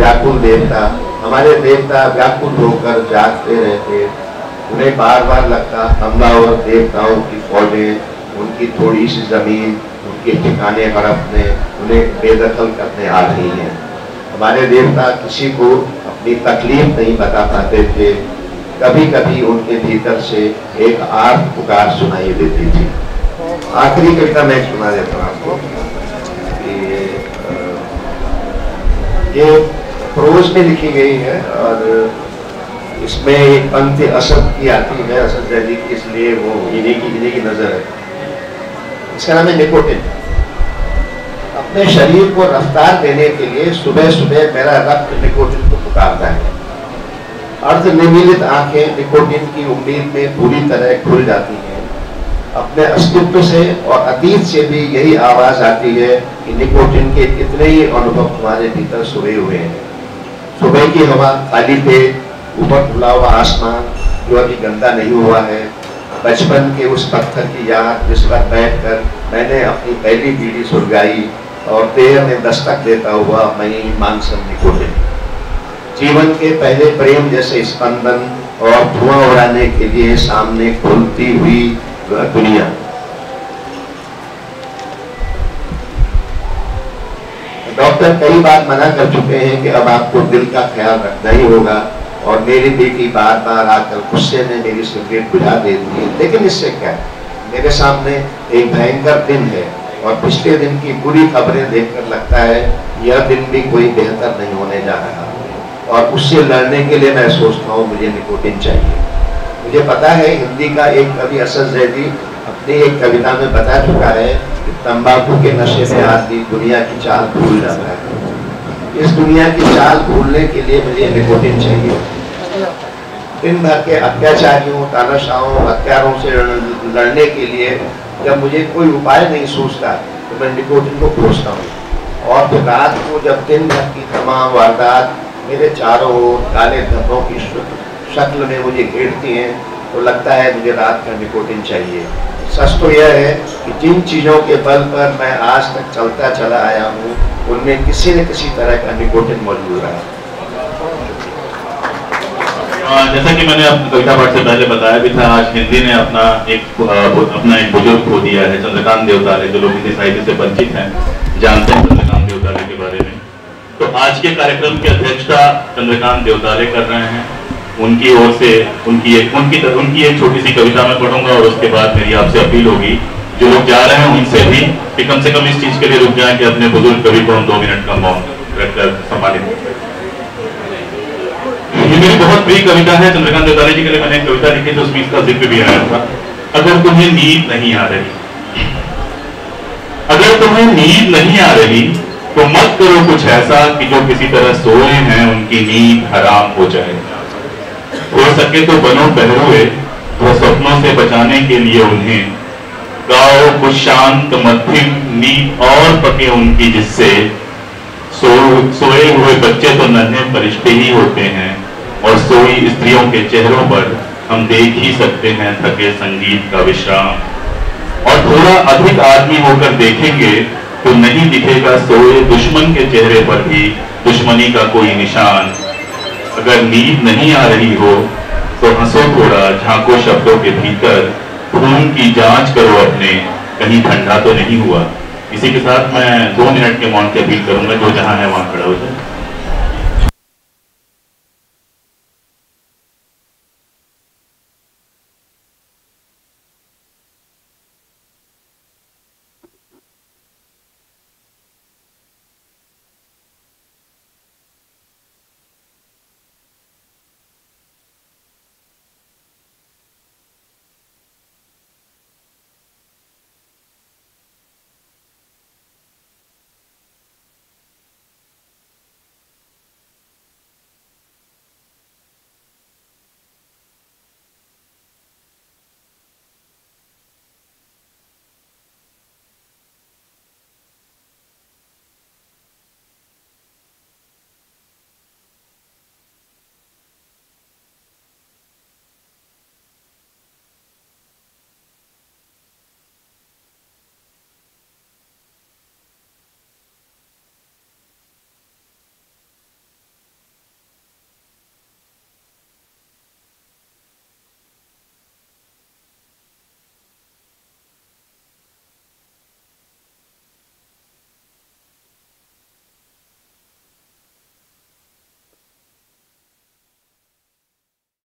देवता व्याकुल होकर जागते रहते। उन्हें बार बार लगता हमलावर देवताओं की फौजें उनकी थोड़ी सी जमीन, उनके ठिकाने हड़पने, उन्हें बेदखल करने आ रही हैं। हमारे देवता किसी को अपनी तकलीफ नहीं बता पाते थे। कभी कभी उनके भीतर से एक आर्त पुकार सुनाई देती थी। आखिरी कविता मैं सुना देता हूँ आपको। ये प्रोज में लिखी गई है और इसमें एक पंक्ति असद की आती है, असद जैदी की, इसलिए वो इन्हीं की नजर है। इसका नाम है निकोटिन। अपने शरीर को रफ्तार देने के लिए सुबह सुबह मेरा रक्त निकोटिन को पुकारता है। अर्ध निमीलित आंखें निकोटिन की उम्मीद में पूरी तरह खुल जाती हैं। अपने अस्तित्व से और अतीत से भी यही आवाज आती है कि निकोटिन के कितने ही अनुभव तुम्हारे भीतर सोए हुए हैं। सुबह की हवा, खाली पेट, ऊपर खुला हुआ आसमान जो अभी गंदा नहीं हुआ है, बचपन के उस पत्थर की याद जिस पर बैठकर मैंने अपनी पहली बीड़ी सुलगाई और देह में दस्तक देता हुआ मैं मानसन निकोटिन। जीवन के पहले प्रेम जैसे स्पंदन और धुआं उड़ाने के लिए सामने खुलती हुई दुनिया। डॉक्टर कई बार मना कर चुके हैं कि अब आपको दिल का ख्याल रखना ही होगा और मेरी बेटी बार बार आकर गुस्से में मेरी सिगरेट बुझा देती है, लेकिन इससे क्या, मेरे सामने एक भयंकर दिन है और पिछले दिन की बुरी खबरें देखकर लगता है यह दिन भी कोई बेहतर नहीं होने जा रहा और उससे लड़ने के लिए मैं सोचता हूँ मुझे निकोटिन चाहिए। मुझे पता है हिंदी का एक कवि असद जैदी अपनी एक कविता में बता चुका है कि तंबाकू के नशे में आदमी दुनिया की चाल भूल जाता है। इस दुनिया की चाल भूलने के लिए मुझे निकोटिन चाहिए। दिन भर के अत्याचारियों, तानाशाहों, हत्यारों से लड़ने के लिए जब मुझे कोई उपाय नहीं सूझता तो मैं निकोटिन को खोजता हूँ। और फिर रात को जब दिन भर की तमाम वारदात मेरे चारों ओर काले धब्बों की शक्ल में मुझे घेरती हैं तो लगता है मुझे रात का निकोटिन चाहिए। सच तो यह है कि जिन चीज़ों के बल पर मैं आज तक चलता चला आया हूँ उनमें किसी न किसी तरह का निकोटिन मौजूद रहा। जैसा कि मैंने अपनी कविता पाठ से पहले बताया भी था, आज हिंदी ने अपना एक बुजुर्ग खो दिया है, चंद्रकांत देवताले। जो लोग हिंदी साहित्य से परिचित हैं जानते हैं चंद्रकांत देवताले के बारे में। तो आज के कार्यक्रम की अध्यक्षता चंद्रकांत देवताले कर रहे हैं। उनकी ओर से उनकी एक छोटी सी कविता मैं पढ़ूंगा और उसके बाद मेरी आपसे अपील होगी जो लोग जा रहे हैं उनसे भी कि कम से कम इस चीज के लिए रुक जाएं कि अपने बुजुर्ग कवि को हम 2 मिनट का मौन रखकर सम्मानित। ये मेरी बहुत प्रिय कविता है। चंद्रकांत देवताले जी के लिए मैंने एक कविता लिखी थी, उसमें इसका जिक्र भी आया था। अगर तुम्हें नींद नहीं आ रही, अगर तुम्हें नींद नहीं आ रही तो मत करो कुछ ऐसा कि जो किसी तरह सोए हैं उनकी नींद हराम हो जाए। हो सके तो बनो बहरुए वो सपनों से बचाने के लिए उन्हें गाओ कुछ शांत मध्यम नींद और पके उनकी, जिससे सोए हुए बच्चे तो नन्हे फरिश्ते ही होते हैं और सोई स्त्रियों के चेहरों पर हम देख ही सकते हैं थके संगीत का विश्राम। और थोड़ा अधिक आदमी होकर देखेंगे तो नहीं दिखेगा सोए दुश्मन के चेहरे पर भी दुश्मनी का कोई निशान। अगर नींद नहीं आ रही हो तो हंसो थोड़ा, झांको शब्दों के भीतर, खून की जांच करो अपने, कहीं ठंडा तो नहीं हुआ। इसी के साथ मैं 2 मिनट के मौन की अपील करूंगा। जो जहां है वहां खड़ा हो जाए।